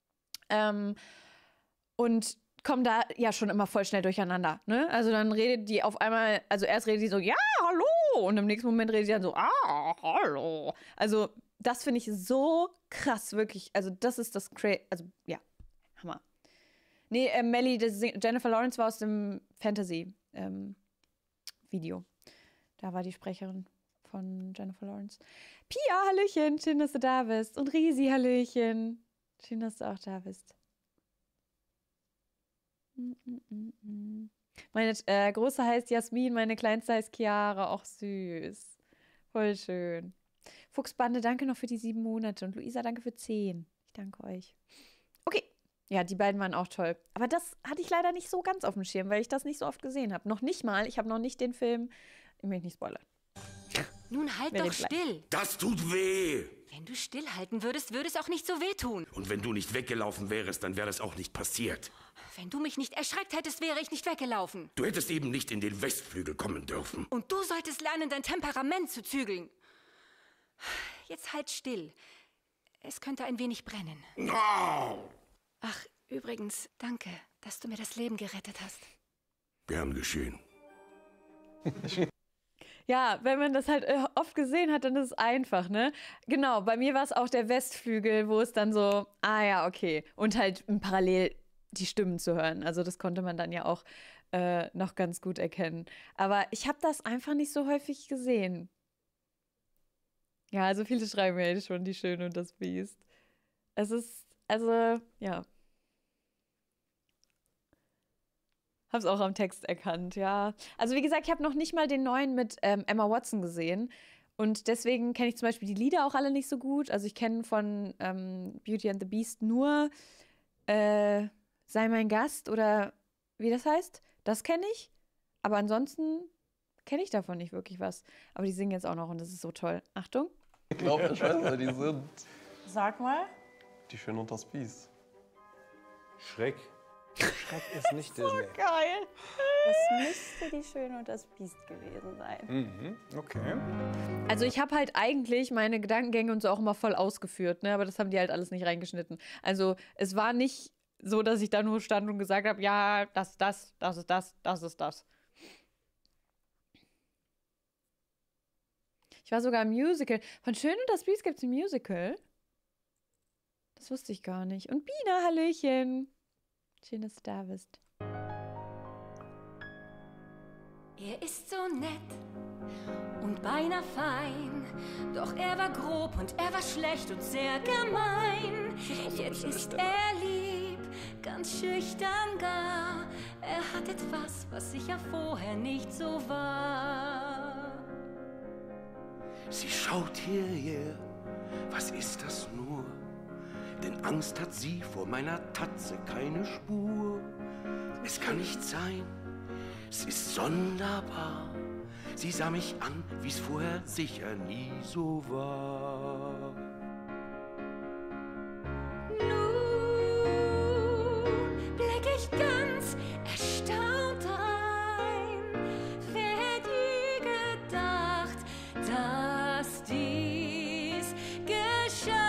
Und komme da ja schon immer voll schnell durcheinander. Ne? Also dann redet die auf einmal, also erst redet die so, ja, hallo. Und im nächsten Moment redet die dann so, hallo. Also das finde ich so krass, wirklich. Also das ist das also ja, Hammer. Nee, Melly, Jennifer Lawrence war aus dem Fantasy-Video. Da war die Sprecherin von Jennifer Lawrence. Pia, Hallöchen, schön, dass du da bist. Und Risi, Hallöchen. Schön, dass du auch da bist. Meine große heißt Jasmin, meine kleinste heißt Chiara. Auch süß. Voll schön. Fuchsbande, danke noch für die 7 Monate. Und Luisa, danke für 10. Ich danke euch. Okay. Ja, die beiden waren auch toll. Aber das hatte ich leider nicht so ganz auf dem Schirm, weil ich das nicht so oft gesehen habe. Noch nicht mal. Ich habe noch nicht den Film. Ich möchte nicht spoilern. Nun halt doch still. Das tut weh. Wenn du stillhalten würdest, würde es auch nicht so wehtun. Und wenn du nicht weggelaufen wärst, dann wäre das auch nicht passiert. Wenn du mich nicht erschreckt hättest, wäre ich nicht weggelaufen. Du hättest eben nicht in den Westflügel kommen dürfen. Und du solltest lernen, dein Temperament zu zügeln. Jetzt halt still. Es könnte ein wenig brennen. No! Ach, übrigens, danke, dass du mir das Leben gerettet hast. Gern geschehen. Ja, wenn man das halt oft gesehen hat, dann ist es einfach, ne? Genau, bei mir war es auch der Westflügel, wo es dann so, ja, okay. Und halt parallel die Stimmen zu hören. Also das konnte man dann ja auch noch ganz gut erkennen. Aber ich habe das einfach nicht so häufig gesehen. Ja, also viele schreiben ja schon Die Schöne und das Biest. Es ist, also, ja. Hab's auch am Text erkannt, ja. Also wie gesagt, ich habe noch nicht mal den neuen mit Emma Watson gesehen. Und deswegen kenne ich zum Beispiel die Lieder auch alle nicht so gut. Also ich kenne von Beauty and the Beast nur Sei mein Gast oder wie das heißt. Das kenne ich. Aber ansonsten kenne ich davon nicht wirklich was. Aber die singen jetzt auch noch und das ist so toll. Achtung. Ich glaube, ich weiß, wer die sind. Sag mal. Die Schöne und das Biest. Schreck. Schreck ist nicht Disney. Geil. Das müsste Die Schöne und das Biest gewesen sein. Mhm, okay. Also ich habe halt eigentlich meine Gedankengänge und so auch immer voll ausgeführt, ne? Aber das haben die halt alles nicht reingeschnitten. Also es war nicht so, dass ich da nur stand und gesagt habe, ja, das ist das, das ist das, das ist das. Ich war sogar im Musical. Von Schön und das Biest gibt es ein Musical. Das wusste ich gar nicht. Und Bina, hallöchen. Schön, dass du da bist. Er ist so nett und beinahe fein, doch er war grob und er war schlecht und sehr gemein. Jetzt ist er lieb, ganz schüchtern gar. Er hat etwas, was sicher vorher nicht so war. Sie schaut hierher, was ist das nur? Denn Angst hat sie vor meiner Tatze keine Spur. Es kann nicht sein, es ist sonderbar. Sie sah mich an, wie's vorher sicher nie so war. Nun blick ich ganz erstaunt rein. Wer hätte je gedacht, dass dies geschah?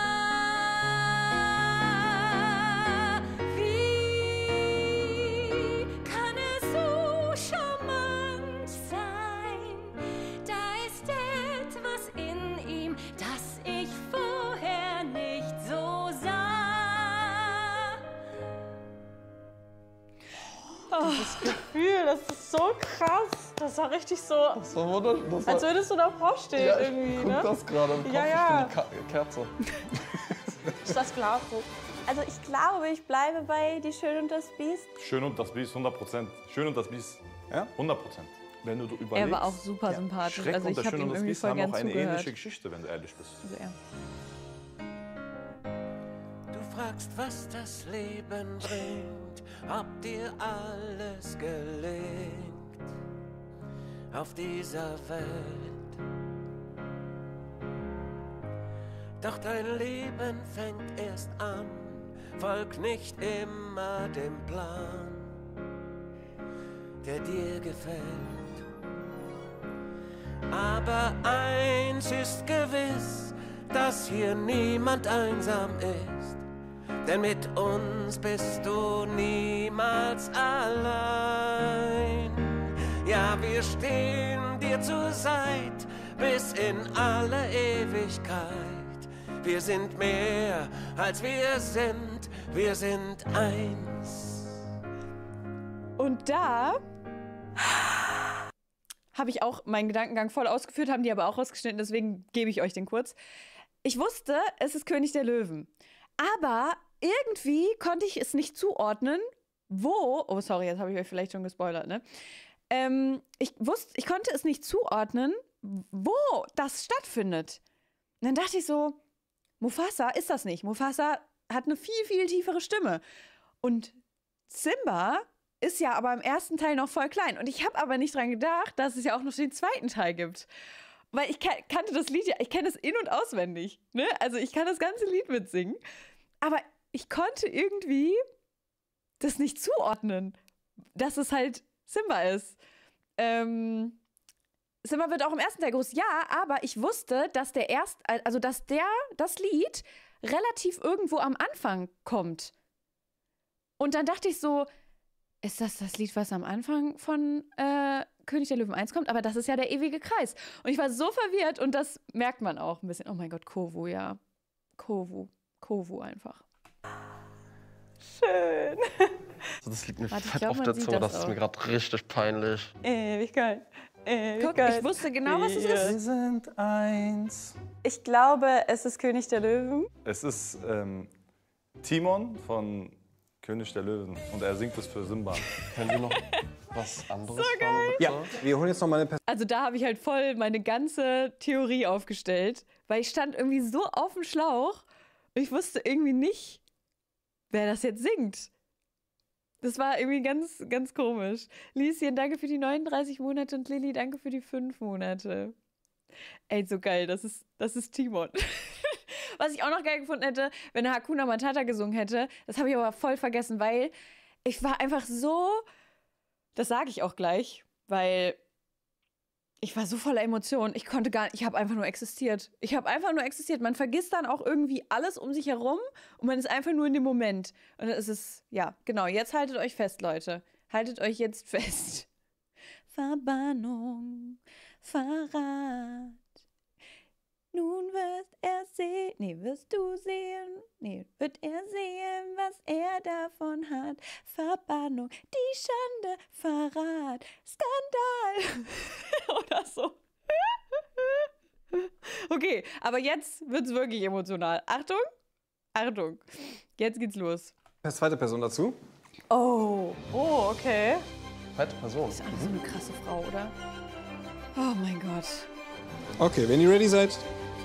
Das Gefühl, das ist so krass. Das war richtig so, Das war wunderschön. als würdest du davor stehen Ja, irgendwie, guck ne? das gerade im Kopf. Ja. Ich bin die Kerze. Ist das klar? Also ich glaube, ich bleibe bei Die Schöne und das Biest. Schön und das Biest, 100%. Schön und das Biest, Ja? 100%. Wenn du überlegst, Er war auch super sympathisch. Schreck Also und ich das habe Schön ihm und das irgendwie Biest voll haben gern auch eine zugehört. ähnliche Geschichte, wenn du ehrlich bist. Also er. Du fragst, was das Leben bringt, ob dir alles gelingt auf dieser Welt. Doch dein Leben fängt erst an, folg nicht immer dem Plan, der dir gefällt. Aber eins ist gewiss, dass hier niemand einsam ist, denn mit uns bist du niemals allein. Ja, wir stehen dir zur Seite bis in alle Ewigkeit. Wir sind mehr als wir sind eins. Und da habe ich auch meinen Gedankengang voll ausgeführt, haben die aber auch rausgeschnitten, deswegen gebe ich euch den kurz. Ich wusste, es ist König der Löwen. Aber irgendwie konnte ich es nicht zuordnen, wo. Oh, sorry, jetzt habe ich euch vielleicht schon gespoilert, ne? Ich konnte es nicht zuordnen, wo das stattfindet. Und dann dachte ich so, Mufasa ist das nicht. Mufasa hat eine viel, viel tiefere Stimme. Und Simba ist ja aber im ersten Teil noch voll klein. Und ich habe aber nicht dran gedacht, dass es ja auch noch den zweiten Teil gibt. Weil ich kannte das Lied ja, ich kenne es in- und auswendig. Ne? Also ich kann das ganze Lied mitsingen. Aber ich konnte irgendwie das nicht zuordnen, dass es halt Simba ist. Simba wird auch im ersten Teil groß, ja, aber ich wusste, dass das Lied relativ irgendwo am Anfang kommt. Und dann dachte ich so, ist das Lied, was am Anfang von König der Löwen 1 kommt? Aber das ist ja der ewige Kreis. Und ich war so verwirrt und das merkt man auch ein bisschen. Oh mein Gott, Kovu, ja. Kovu einfach. Schön. So, das liegt mir Warte, ich fett glaub, auf man der sieht Zunge, das das ist auch. mir gerade richtig peinlich. Ewig geil. Guck, ich wusste genau, was es ist. Wir sind eins. Ich glaube, es ist König der Löwen. Es ist Timon von König der Löwen und er singt es für Simba. Können wir noch was anderes So geil. fragen, bitte? Ja, wir holen jetzt noch mal eine Person. Also da habe ich halt voll meine ganze Theorie aufgestellt, weil ich stand irgendwie so auf dem Schlauch und ich wusste irgendwie nicht, wer das jetzt singt. Das war irgendwie ganz, ganz komisch. Lieschen, danke für die 39 Monate und Lilly, danke für die 5 Monate. Ey, so geil, das ist Timon. Was ich auch noch geil gefunden hätte, wenn er Hakuna Matata gesungen hätte, das habe ich aber voll vergessen, weil ich war einfach so, das sage ich auch gleich, weil ich war so voller Emotionen, ich habe einfach nur existiert. Man vergisst dann auch irgendwie alles um sich herum und man ist einfach nur in dem Moment. Und dann ist es, ja, genau, jetzt haltet euch fest, Leute. Haltet euch jetzt fest. Verbannung, Verrat. Nun wirst du sehen, wird er sehen, was er davon hat. Verbannung, die Schande, Verrat, Skandal oder so. Okay, aber jetzt wird's wirklich emotional. Achtung, Achtung, jetzt geht's los. Zweite Person dazu. Oh, okay. Zweite Person. Das ist alles so eine krasse Frau, oder? Oh mein Gott. Okay, wenn ihr ready seid.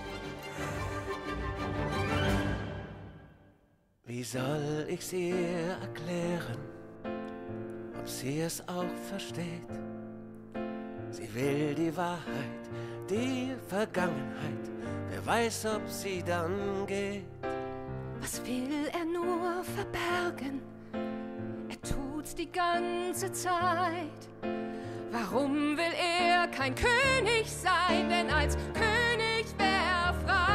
Wie soll ich's ihr erklären, ob sie es auch versteht? Sie will die Wahrheit, die Vergangenheit, wer weiß, ob sie dann geht. Was will er nur verbergen? Er tut's die ganze Zeit. Warum will er kein König sein? Denn als König wär frei.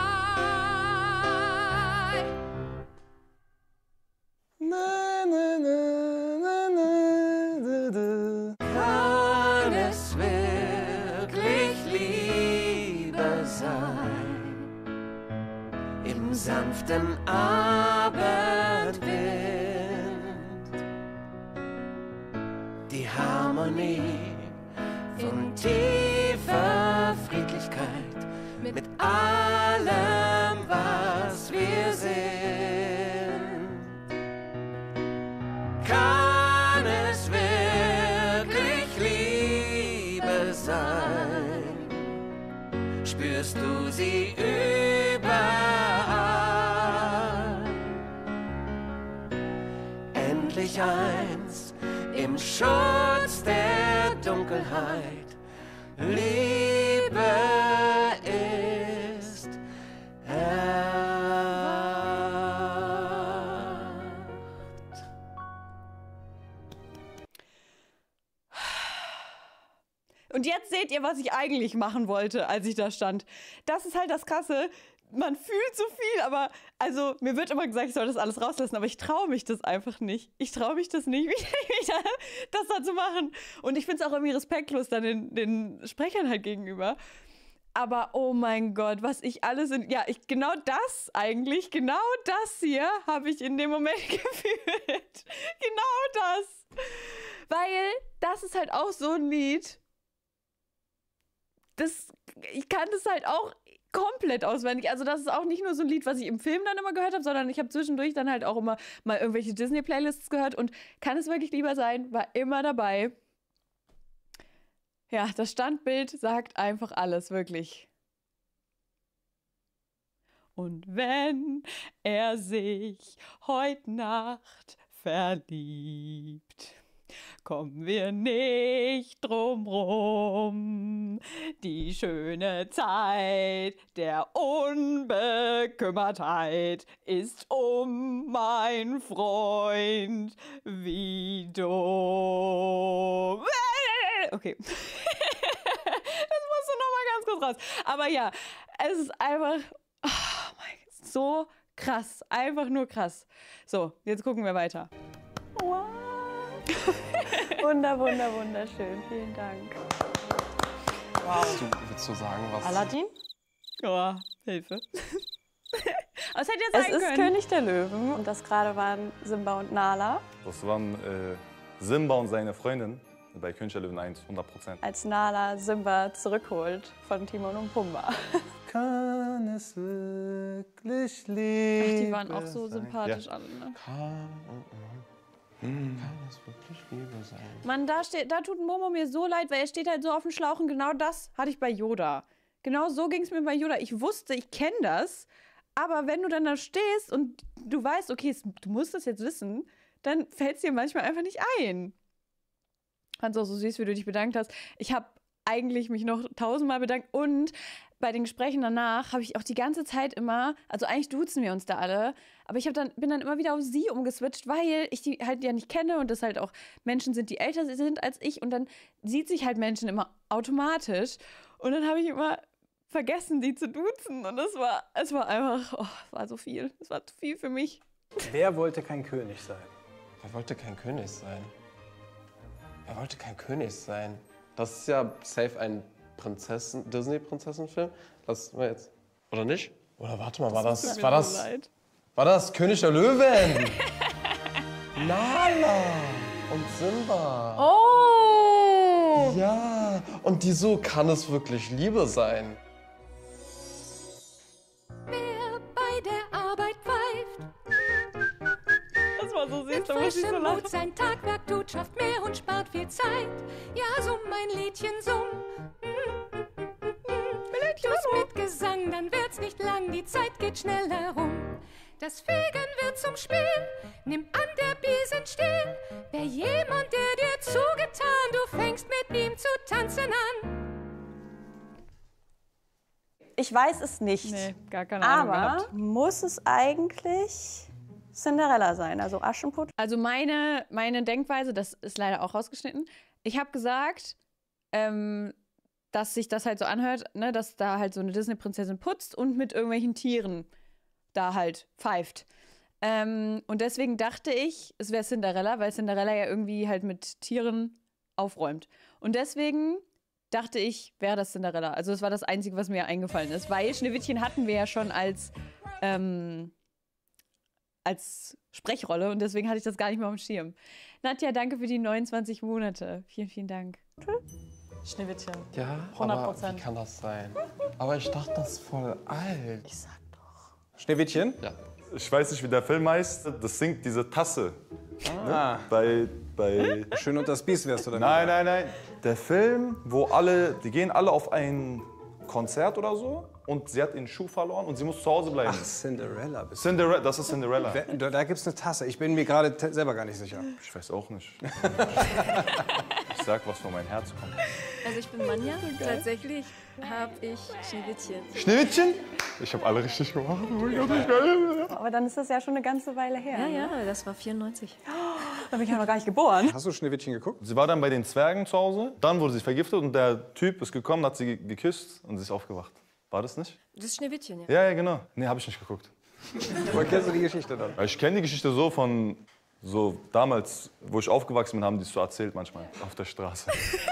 Kann es wirklich Liebe sein? Im sanften Abendwind, die Harmonie von tiefer Friedlichkeit mit allem, was wir sind. Kann es wirklich Liebe sein? Spürst du sie überall? Endlich eins im Schutz der Dunkelheit. Liebe ist erwacht. Und jetzt seht ihr, was ich eigentlich machen wollte, als ich da stand. Das ist halt das Krasse. Man fühlt so viel, aber also mir wird immer gesagt, ich soll das alles rauslassen, aber ich traue mich das einfach nicht. Ich traue mich das nicht, das da zu machen. Und ich finde es auch irgendwie respektlos dann den Sprechern halt gegenüber. Aber oh mein Gott, was ich alles genau das hier habe ich in dem Moment gefühlt. Genau das. Weil das ist halt auch so ein Lied. Ich kann das halt auch komplett auswendig. Also das ist auch nicht nur so ein Lied, was ich im Film dann immer gehört habe, sondern ich habe zwischendurch dann halt auch immer mal irgendwelche Disney-Playlists gehört und kann es wirklich lieber sein, war immer dabei. Ja, das Standbild sagt einfach alles, wirklich. Und wenn er sich heute Nacht verliebt, kommen wir nicht drum rum. Die schöne Zeit der Unbekümmertheit ist mein Freund wie du. Okay. Das musst du noch mal ganz kurz raus. Aber ja, es ist einfach so krass. Einfach nur krass. So, jetzt gucken wir weiter. Wow. Wunderschön. Vielen Dank. Wow. Willst du sagen, was... Aladdin? Oh, Hilfe. Was hätte Es ist König der Löwen und das gerade waren Simba und Nala. Das waren Simba und seine Freundin. Bei König der Löwen 1, 100%. Als Nala Simba zurückholt von Timon und Pumba. Kann es wirklich Liebe Ach, die waren auch so sympathisch alle, ne? Kann es wirklich Liebe sein? Mann, da tut Momo mir so leid, weil er steht halt so auf dem Schlauch und genau das hatte ich bei Yoda. Genau so ging es mir bei Yoda. Ich wusste, ich kenne das, aber wenn du dann da stehst und du weißt, okay, du musst das jetzt wissen, dann fällt es dir manchmal einfach nicht ein. Fand es auch so süß, wie du dich bedankt hast. Ich habe eigentlich mich noch 1000-mal bedankt und bei den Gesprächen danach habe ich auch die ganze Zeit immer, also eigentlich duzen wir uns da alle, aber ich bin dann immer wieder auf sie umgeswitcht, weil ich die halt ja nicht kenne und das halt auch Menschen sind, die älter sind als ich und dann sieht sich halt Menschen immer automatisch und dann habe ich immer vergessen, die zu duzen und es war einfach, es war so viel, es war zu viel für mich. Wer wollte kein König sein? Wer wollte kein König sein? Wer wollte kein König sein? Das ist ja safe ein Disney-Prinzessenfilm. Das war jetzt. Oder nicht? Oder warte mal, war das König der Löwen? Nala und Simba. Oh! Ja, und die so kann es wirklich Liebe sein. Wer bei der Arbeit pfeift, Das war so süß, mit da muss ich so frischem lachen. Mut sein Tagwerk tut, schafft mehr und spart viel Zeit. Ja, summ mein Liedchen, summ. Tu's mit Gesang, dann wird's nicht lang, die Zeit geht schnell herum. Das Fegen wird zum Spiel, nimm an der Biesen still. Wär jemand, der dir zugetan, du fängst mit ihm zu tanzen an. Ich weiß es nicht. Nee, gar keine Ahnung Aber gehabt. muss es eigentlich Cinderella sein, also Aschenputtel? Also meine Denkweise, das ist leider auch rausgeschnitten. Ich habe gesagt, dass sich das halt so anhört, ne, dass da halt so eine Disney-Prinzessin putzt und mit irgendwelchen Tieren da halt pfeift. Und deswegen dachte ich, es wäre Cinderella, weil Cinderella ja irgendwie halt mit Tieren aufräumt. Und deswegen dachte ich, wäre das Cinderella. Also das war das Einzige, was mir eingefallen ist. Weil Schneewittchen hatten wir ja schon als Sprechrolle und deswegen hatte ich das gar nicht mehr auf dem Schirm. Nadja, danke für die 29 Monate. Vielen, vielen Dank. Schneewittchen. Ja, 100%. aber wie kann das sein? Aber ich dachte, das ist voll alt. Ich sag doch. Schneewittchen? Ja. Ich weiß nicht, wie der Film heißt. Das singt diese Tasse. Ah. Bei Schön und das Biest wärst du dann. Nein. Der Film, wo die gehen alle auf ein Konzert oder so und sie hat ihren Schuh verloren und sie muss zu Hause bleiben. Ach, Cinderella bist Cinderella, das ist Cinderella. Da gibt es eine Tasse. Ich bin mir gerade selber gar nicht sicher. Ich weiß auch nicht. Ich sag, was von meinem Herz kommt. Also ich bin Manja. Tatsächlich habe ich Schneewittchen. Schneewittchen? Ich habe alle richtig gemacht. Aber dann ist das ja schon eine ganze Weile her. Ja, ne? ja, das war 94. Da bin ich ja noch gar nicht geboren. Hast du Schneewittchen geguckt? Sie war dann bei den Zwergen zu Hause. Dann wurde sie vergiftet und der Typ ist gekommen, hat sie geküsst und sie ist aufgewacht. War das nicht? Das ist Schneewittchen, ja. Ja, genau. Nee, habe ich nicht geguckt. Woher kennst du die Geschichte dann? Ich kenne die Geschichte so von so damals, wo ich aufgewachsen bin, haben die es so erzählt manchmal auf der Straße.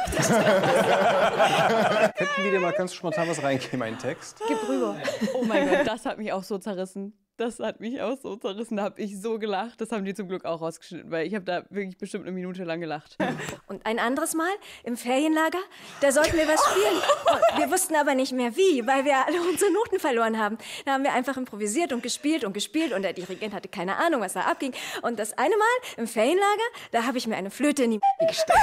Könnten wir dir mal ganz spontan was reingeben, einen Text? Gib rüber. Oh mein Gott, das hat mich auch so zerrissen. Da habe ich so gelacht. Das haben die zum Glück auch rausgeschnitten, weil ich habe da wirklich bestimmt eine Minute lang gelacht. Und ein anderes Mal im Ferienlager, da sollten wir was spielen. Und wir wussten aber nicht mehr wie, weil wir alle unsere Noten verloren haben. Da haben wir einfach improvisiert und gespielt und der Dirigent hatte keine Ahnung, was da abging. Und das eine Mal im Ferienlager, da habe ich mir eine Flöte in die gesteckt.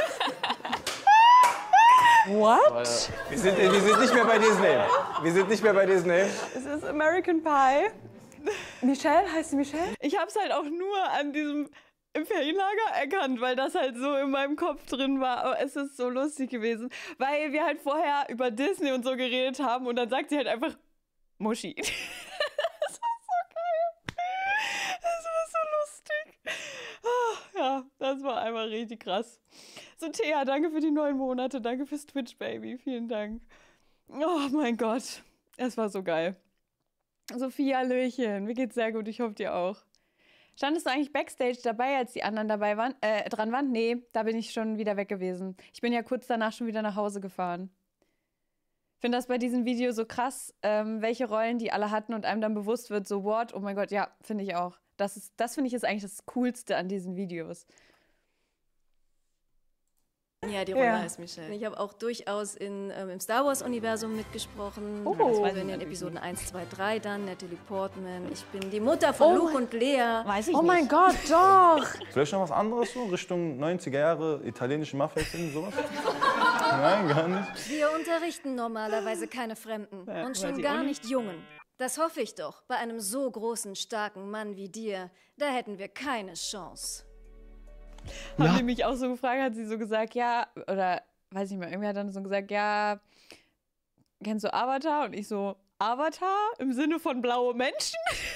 What? Wir sind nicht mehr bei Disney. Es ist American Pie. Michelle, heißt sie Michelle? Ich habe es halt auch nur an diesem im Ferienlager erkannt, weil das halt so in meinem Kopf drin war. Aber es ist so lustig gewesen, weil wir halt vorher über Disney und so geredet haben und dann sagt sie halt einfach Muschi. Das war so geil. Das war so lustig. Oh, ja, das war einmal richtig krass. So, Thea, danke für die 9 Monate. Danke fürs Twitch, Baby. Vielen Dank. Oh mein Gott. Es war so geil. Sophia, Hallöchen. Mir geht's sehr gut. Ich hoffe, dir auch. Standest du eigentlich Backstage dabei, als die anderen dabei waren, dran waren? Nee, da bin ich schon wieder weg gewesen. Ich bin ja kurz danach schon wieder nach Hause gefahren. Ich finde das bei diesem Video so krass, welche Rollen die alle hatten und einem dann bewusst wird, so what? Oh mein Gott, ja, finde ich auch. Das finde ich ist eigentlich das Coolste an diesen Videos. Ja, die Rolle heißt Michelle. Ich habe auch durchaus im Star Wars-Universum mitgesprochen. Oh. Das war in den Episoden 1, 2, 3 dann, Natalie Portman. Ich bin die Mutter von Luke und Lea. Weiß ich Oh nicht. mein Gott, doch! Vielleicht noch was anderes so, Richtung 90er Jahre, italienische Mafia-Szene, sowas? Nein, gar nicht. Wir unterrichten normalerweise keine Fremden und schon gar nicht Jungen. Das hoffe ich doch. Bei einem so großen, starken Mann wie dir, da hätten wir keine Chance. Haben die mich auch so gefragt, hat sie so gesagt, ja, oder weiß ich nicht mehr, irgendwer hat dann so gesagt, ja, kennst du Avatar? Und ich so, Avatar im Sinne von blaue Menschen?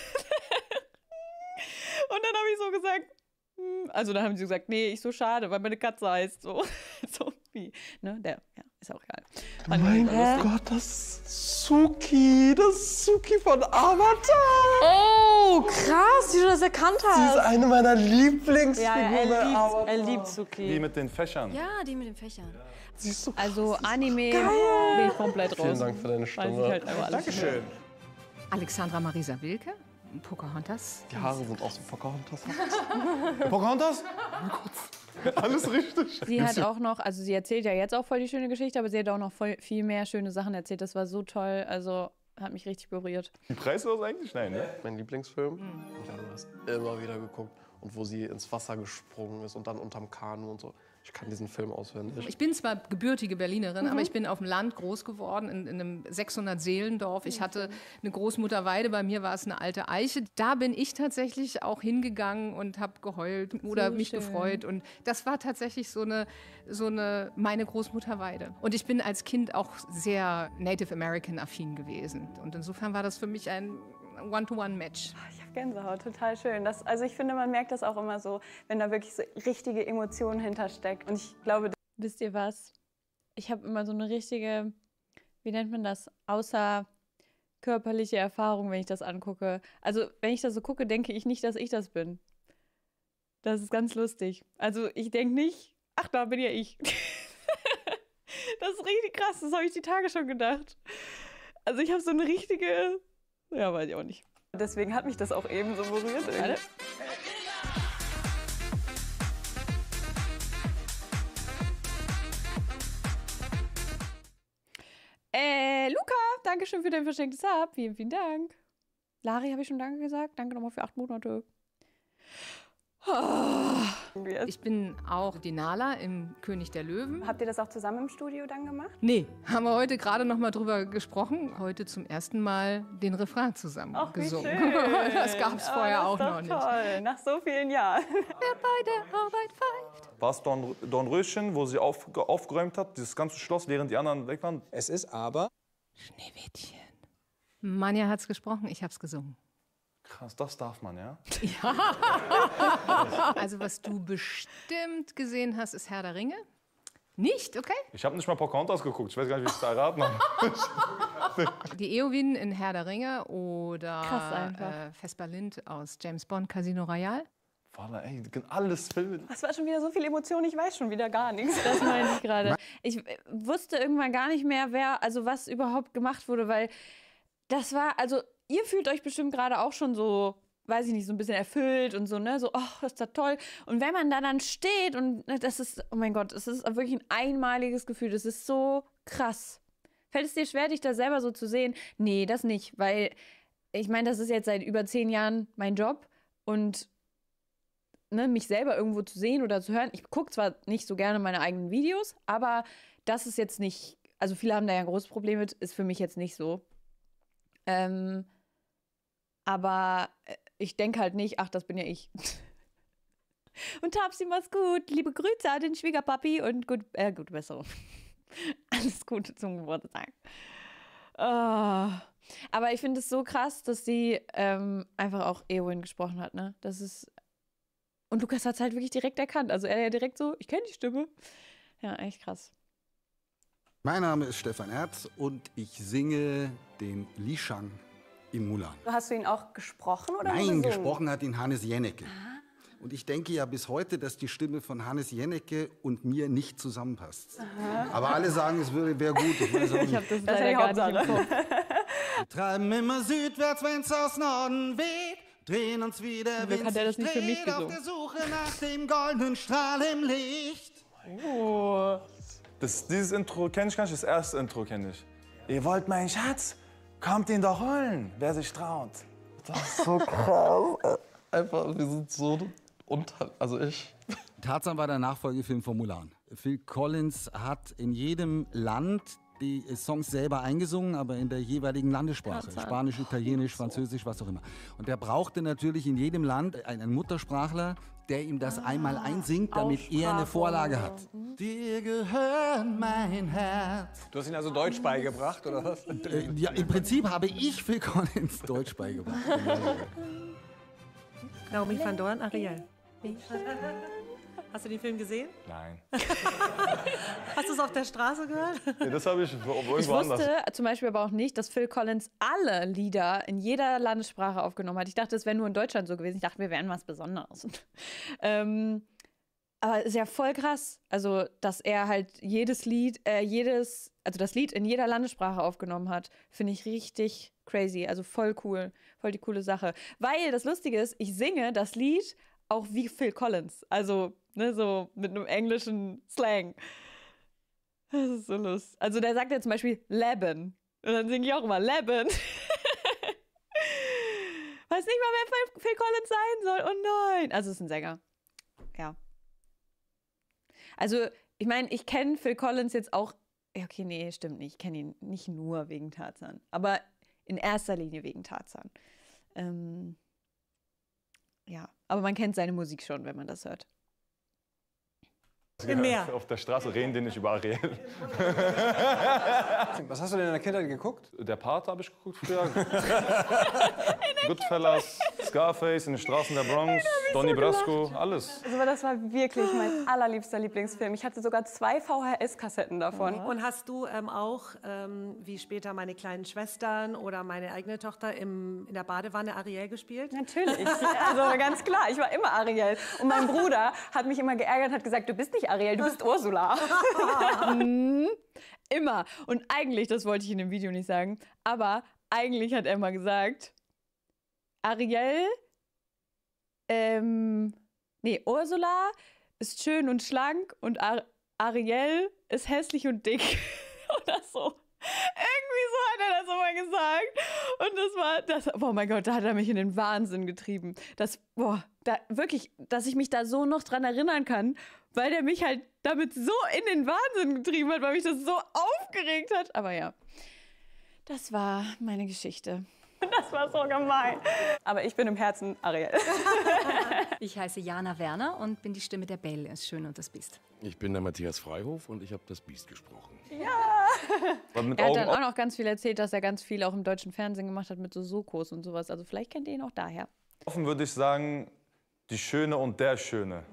Und dann habe ich so gesagt, also dann haben sie gesagt, nee, ich so schade, weil meine Katze heißt so. So wie, ne, der, ja, ist auch egal. Mein Gott, das ist Suki von Avatar. Oh, krass, wie du das erkannt hast. Sie ist eine meiner Lieblingsfiguren. Ja, er liebt Suki. Die mit den Fächern. Ja, die mit den Fächern. Sie ist so krass. Also Anime bin ich komplett raus. Vielen Dank für deine Weiß Stimme. ich halt einfach alles. Dankeschön. Alexandra Marisa Wilke, Pocahontas. Die Haare sind auch so Pocahontas. Pocahontas? Oh Gott. Alles richtig. Sie hat auch noch, also sie erzählt ja jetzt auch voll die schöne Geschichte, aber sie hat auch noch voll viel mehr schöne Sachen erzählt. Das war so toll, also hat mich richtig berührt. Die Preis war es eigentlich? Nein, ne? Mein Lieblingsfilm. Ich habe das immer wieder geguckt. Und wo sie ins Wasser gesprungen ist und dann unterm Kanu und so. Ich kann diesen Film auswendig. Ich bin zwar gebürtige Berlinerin, aber ich bin auf dem Land groß geworden, in einem 600-Seelendorf. Ich hatte eine Großmutterweide, bei mir war es eine alte Eiche. Da bin ich tatsächlich auch hingegangen und habe geheult oder mich gefreut. Und das war tatsächlich so eine meine Großmutterweide. Und ich bin als Kind auch sehr Native American-affin gewesen. Und insofern war das für mich ein One-to-One-Match. Ich habe Gänsehaut, total schön. Also ich finde, man merkt das auch immer so, wenn da wirklich so richtige Emotionen hintersteckt. Und ich glaube, wisst ihr was? Ich habe immer so eine richtige, wie nennt man das, außerkörperliche Erfahrung, wenn ich das angucke. Also wenn ich das so gucke, denke ich nicht, dass ich das bin. Das ist ganz lustig. Also ich denke nicht, ach, da bin ja ich. Das ist richtig krass, das habe ich die Tage schon gedacht. Also ich habe so eine richtige, ja, weiß ich auch nicht. deswegen hat mich das auch eben so berührt. Irgendwie. Luca, danke schön für dein verschenktes Sub. Vielen, vielen Dank. Lari, habe ich schon Danke gesagt? Danke nochmal für 8 Monate. Ich bin auch die Nala im König der Löwen. Habt ihr das auch zusammen im Studio dann gemacht? Nee, haben wir heute gerade noch mal drüber gesprochen. Heute zum ersten Mal den Refrain zusammen gesungen. Schön. Das gab es vorher auch noch nicht. Toll, nach so vielen Jahren. Wer bei der Arbeit pfeift. War es Dornröschen, wo sie aufgeräumt hat, dieses ganze Schloss, während die anderen weg waren? Es ist aber Schneewittchen. Manja hat's gesprochen, ich hab's gesungen. Krass, das darf man, ja? Ja. Also was du bestimmt gesehen hast, ist Herr der Ringe. Nicht, okay? Ich habe nicht mal Pocahontas geguckt. Ich weiß gar nicht, wie ich es da erraten habe. Die Eowyn in Herr der Ringe oder Krass einfach. Vesper Lind aus James Bond Casino Royale. Voilà, ey, alles Filme. Das war schon wieder so viel Emotion, ich weiß schon wieder gar nichts. Das meine ich gerade. Ich wusste irgendwann gar nicht mehr, was überhaupt gemacht wurde, weil das war, also ihr fühlt euch bestimmt gerade auch schon so, weiß ich nicht, so ein bisschen erfüllt und so, ne, so, oh, ist das toll. Und wenn man da dann steht und das ist, oh mein Gott, es ist wirklich ein einmaliges Gefühl, das ist so krass. Fällt es dir schwer, dich da selber so zu sehen? Nee, das nicht, weil ich meine, das ist jetzt seit über 10 Jahren mein Job und ne, mich selber irgendwo zu sehen oder zu hören. Ich gucke zwar nicht so gerne meine eigenen Videos, aber das ist jetzt nicht, also viele haben da ja ein großes Problem mit, ist für mich jetzt nicht so. Aber ich denke halt nicht, ach, das bin ja ich. Und Tapsi, mach's gut. Liebe Grüße an den Schwiegerpapi und gute Besserung. Alles Gute zum Geburtstag. Aber ich finde es so krass, dass sie einfach auch Eowyn gesprochen hat, ne? Das ist. Und Lukas hat es halt wirklich direkt erkannt. Also er ja direkt so, ich kenne die Stimme. Ja, echt krass. Mein Name ist Stefan Erz und ich singe den Li Shang in Mulan. Hast du ihn auch gesprochen oder Nein, gesungen? gesprochen hat ihn Hannes Jennecke. Und ich denke ja bis heute, dass die Stimme von Hannes Jennecke und mir nicht zusammenpasst. Aber alle sagen, es wäre gut. Ich weiß auch nicht. Ich habe das leider gar nicht im Kopf. Wir treiben immer südwärts, wenn's aus Norden weht. Drehen uns wieder, Wieso hat er das nicht für mich auf gesungen? der Suche nach dem goldenen Strahl im Licht. Oh. Dieses Intro kenne ich gar nicht, das erste Intro kenne ich. Ihr wollt meinen Schatz? Kommt ihn doch holen, wer sich traut. Das ist so krass. Einfach, wir sind so also ich. Tarzan war der Nachfolgefilm von Mulan. Phil Collins hat in jedem Land die Songs selber eingesungen, aber in der jeweiligen Landessprache. Tarzan. Spanisch, Italienisch, Französisch, was auch immer. Und er brauchte natürlich in jedem Land einen Muttersprachler, der ihm das einmal einsingt, damit er eine Vorlage hat. Dir gehört mein Herz. Du hast ihn also Deutsch beigebracht, oder was? Ja, im Prinzip habe ich Phil Collins Deutsch beigebracht. Naomi van Dorn, Ariel. Hast du den Film gesehen? Nein. Hast du es auf der Straße gehört? Ja, das habe ich irgendwo Ich anders. wusste zum Beispiel aber auch nicht, dass Phil Collins alle Lieder in jeder Landessprache aufgenommen hat. Ich dachte, das wäre nur in Deutschland so gewesen. Ich dachte, wir wären was Besonderes. Aber ist ja voll krass. Also, dass er halt jedes Lied, also das Lied in jeder Landessprache aufgenommen hat, finde ich richtig crazy. Also voll cool. Voll die coole Sache. Weil das Lustige ist, ich singe das Lied auch wie Phil Collins. Also, ne, so mit einem englischen Slang. Das ist so lustig. Also, der sagt ja zum Beispiel Leben. Und dann singe ich auch immer Leben. Weiß nicht mal, wer Phil Collins sein soll. Oh nein. Also, es ist ein Sänger. Ja. Also, ich meine, ich kenne Phil Collins jetzt auch. Ja, okay, nee, stimmt nicht. Ich kenne ihn nicht nur wegen Tarzan. Aber in erster Linie wegen Tarzan. Ja, aber man kennt seine Musik schon, wenn man das hört. Mehr. Auf der Straße reden die nicht über Ariel. Was hast du denn in der Kindheit geguckt? Der Pate habe ich geguckt früher. Goodfellas, Scarface, in den Straßen der Bronx, Donnie Brasco, alles. Also, das war wirklich mein allerliebster Lieblingsfilm. Ich hatte sogar 2 VHS-Kassetten davon. Und hast du auch, wie später meine kleinen Schwestern oder meine eigene Tochter, in der Badewanne Ariel gespielt? Natürlich. Also ganz klar, ich war immer Ariel. Und mein Bruder hat mich immer geärgert und hat gesagt, du bist nicht Ariel, du bist Ursula. Immer. Und eigentlich, das wollte ich in dem Video nicht sagen, aber eigentlich hat er mal gesagt, Ariel, Ursula ist schön und schlank und Ariel ist hässlich und dick. Oder so. Irgendwie so hat er das immer gesagt. Und oh mein Gott, da hat er mich in den Wahnsinn getrieben. Wirklich, dass ich mich da so noch dran erinnern kann, weil der mich halt damit so in den Wahnsinn getrieben hat, weil mich das so aufgeregt hat. Aber ja, das war meine Geschichte. Das war so gemein. Aber ich bin im Herzen Ariel. Ich heiße Jana Werner und bin die Stimme der Belle aus Schön und das Biest. Ich bin der Matthias Freihof und ich habe das Biest gesprochen. Ja! Er hat dann auch noch ganz viel erzählt, dass er ganz viel auch im deutschen Fernsehen gemacht hat mit so Sokos und sowas. Also vielleicht kennt ihr ihn auch daher. Offen würde ich sagen, die Schöne und der Schöne.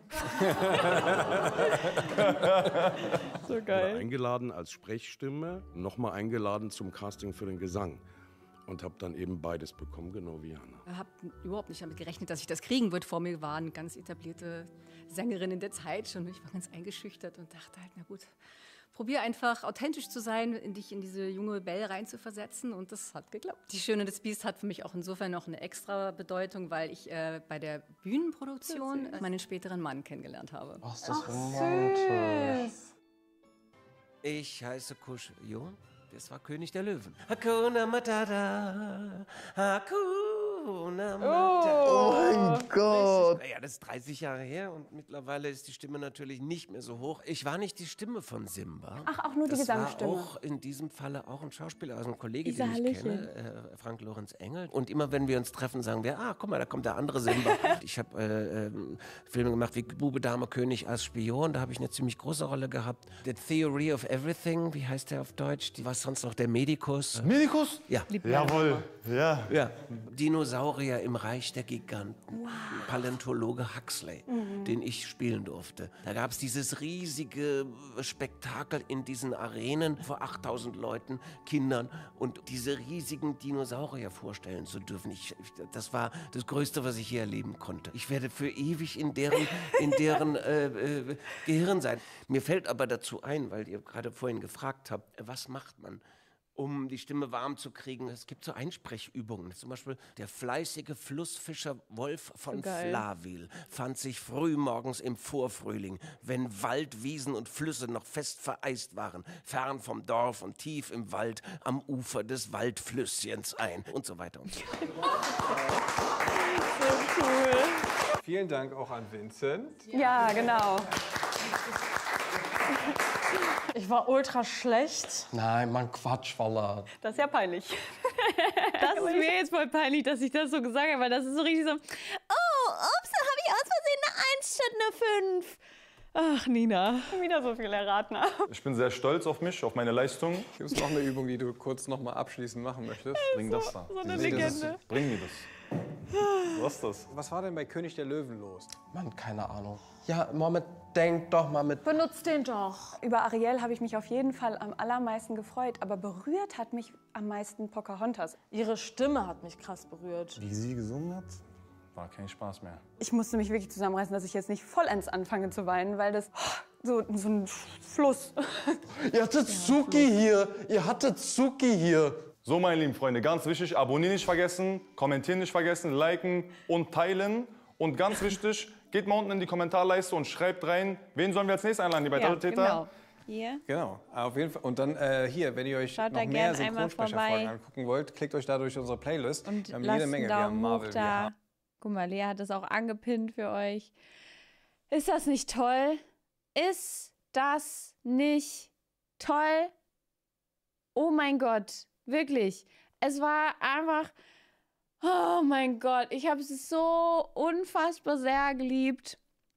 So geil. Eingeladen als Sprechstimme, nochmal eingeladen zum Casting für den Gesang. Und habe dann eben beides bekommen, genau wie Jana. Ich habe überhaupt nicht damit gerechnet, dass ich das kriegen würde. Vor mir war eine ganz etablierte Sängerin in der Zeit schon. Ich war ganz eingeschüchtert und dachte halt, na gut, probier einfach authentisch zu sein, dich in diese junge Belle reinzuversetzen. Und das hat geklappt. Die Schöne des Biest hat für mich auch insofern noch eine extra Bedeutung, weil ich bei der Bühnenproduktion meinen späteren Mann kennengelernt habe. Ach, ist das romantisch. Ich heiße Kusch Jo. Das war König der Löwen. Hakuna Matata, Hakuna Matata. Oh mein Gott. Ja, das ist 30 Jahre her und mittlerweile ist die Stimme natürlich nicht mehr so hoch. Ich war nicht die Stimme von Simba. Ach, auch nur die Gesangsstimme. Das war auch in diesem Falle auch ein Schauspieler, also ein Kollege, den ich kenne, Frank Lorenz Engel. Und immer wenn wir uns treffen, sagen wir, guck mal, da kommt der andere Simba. Ich habe Filme gemacht wie Bube, Dame, König als Spion. Da habe ich eine ziemlich große Rolle gehabt. The Theory of Everything, wie heißt der auf Deutsch? Was sonst noch? Der Medikus. Medikus? Ja. Jawohl. Ja. Dinosaurier im Reich der Giganten. Wow. Paläontologe Huxley, den ich spielen durfte. Da gab es dieses riesige Spektakel in diesen Arenen vor 8000 Leuten, Kindern, und diese riesigen Dinosaurier vorstellen zu dürfen. Das war das Größte, was ich je erleben konnte. Ich werde für ewig in deren Gehirn sein. Mir fällt aber dazu ein, weil ihr gerade vorhin gefragt habt, was macht man, um die Stimme warm zu kriegen. Es gibt so Einsprechübungen. Zum Beispiel der fleißige Flussfischer Wolf von Flawil fand sich frühmorgens im Vorfrühling, wenn Wald, Wiesen und Flüsse noch fest vereist waren, fern vom Dorf und tief im Wald am Ufer des Waldflüsschens ein und so weiter und so fort. So cool. Vielen Dank auch an Vincent. Ja, genau. Ich war ultra schlecht. Nein, Mann, Quatsch, Walla. Das ist ja peinlich. Das ist mir jetzt voll peinlich, dass ich das so gesagt habe, weil das ist so richtig so, oh, ups, da habe ich aus Versehen eine 1 statt eine 5. Ach, Nina. Wieder so viel erraten. Ich bin sehr stolz auf mich, auf meine Leistung. Gibt es noch eine Übung, die du kurz noch mal abschließend machen möchtest? Bring das da. So eine Legende. Bring mir das. Was ist das? Was war denn bei König der Löwen los? Mann, keine Ahnung. Ja, Mohammed, denk doch mal mit. Benutzt den doch. Über Ariel habe ich mich auf jeden Fall am allermeisten gefreut, aber berührt hat mich am meisten Pocahontas. Ihre Stimme hat mich krass berührt. Wie sie gesungen hat? War kein Spaß mehr. Ich musste mich wirklich zusammenreißen, dass ich jetzt nicht vollends anfange zu weinen, weil das so ein Fluss. Ihr hattet Zuki hier. Ihr hattet Zuki hier. So, meine lieben Freunde, ganz wichtig, abonnieren nicht vergessen, kommentieren nicht vergessen, liken und teilen. Und ganz wichtig, geht mal unten in die Kommentarleiste und schreibt rein, wen sollen wir als nächstes einladen, die Battle-Täter? Genau. Hier. Genau, auf jeden Fall. Und dann hier, wenn ihr euch Schaut noch da mehr gern einmal Synchronsprecherfolgen vorbei. angucken wollt, klickt euch da durch unsere Playlist. Und wir haben lasst jede Menge. einen Wir haben Daumen Marvel, hoch wir da. haben Guck mal, Lea hat das auch angepinnt für euch. Ist das nicht toll? Ist das nicht toll? Oh mein Gott, wirklich. Es war einfach, oh mein Gott, ich habe es so unfassbar sehr geliebt.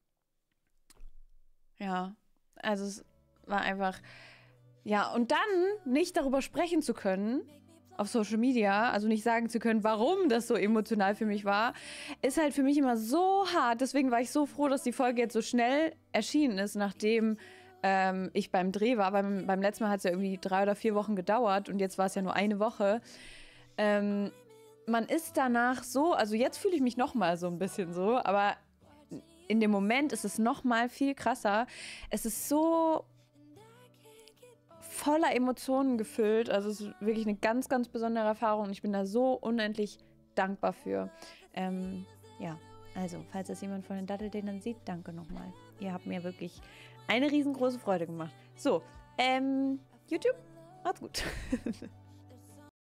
Ja, also es war einfach, ja, und dann nicht darüber sprechen zu können auf Social Media, also nicht sagen zu können, warum das so emotional für mich war, ist halt für mich immer so hart. Deswegen war ich so froh, dass die Folge jetzt so schnell erschienen ist, nachdem ich beim Dreh war. Beim letzten Mal hat es ja irgendwie 3 oder 4 Wochen gedauert und jetzt war es ja nur eine Woche. Man ist danach so, also jetzt fühle ich mich nochmal so ein bisschen so, aber in dem Moment ist es nochmal viel krasser. Es ist so voller Emotionen gefüllt. Also es ist wirklich eine ganz, ganz besondere Erfahrung und ich bin da so unendlich dankbar für. Ja, also, falls das jemand von den Datteltätern sieht, danke nochmal. Ihr habt mir wirklich eine riesengroße Freude gemacht. So, YouTube, macht's gut.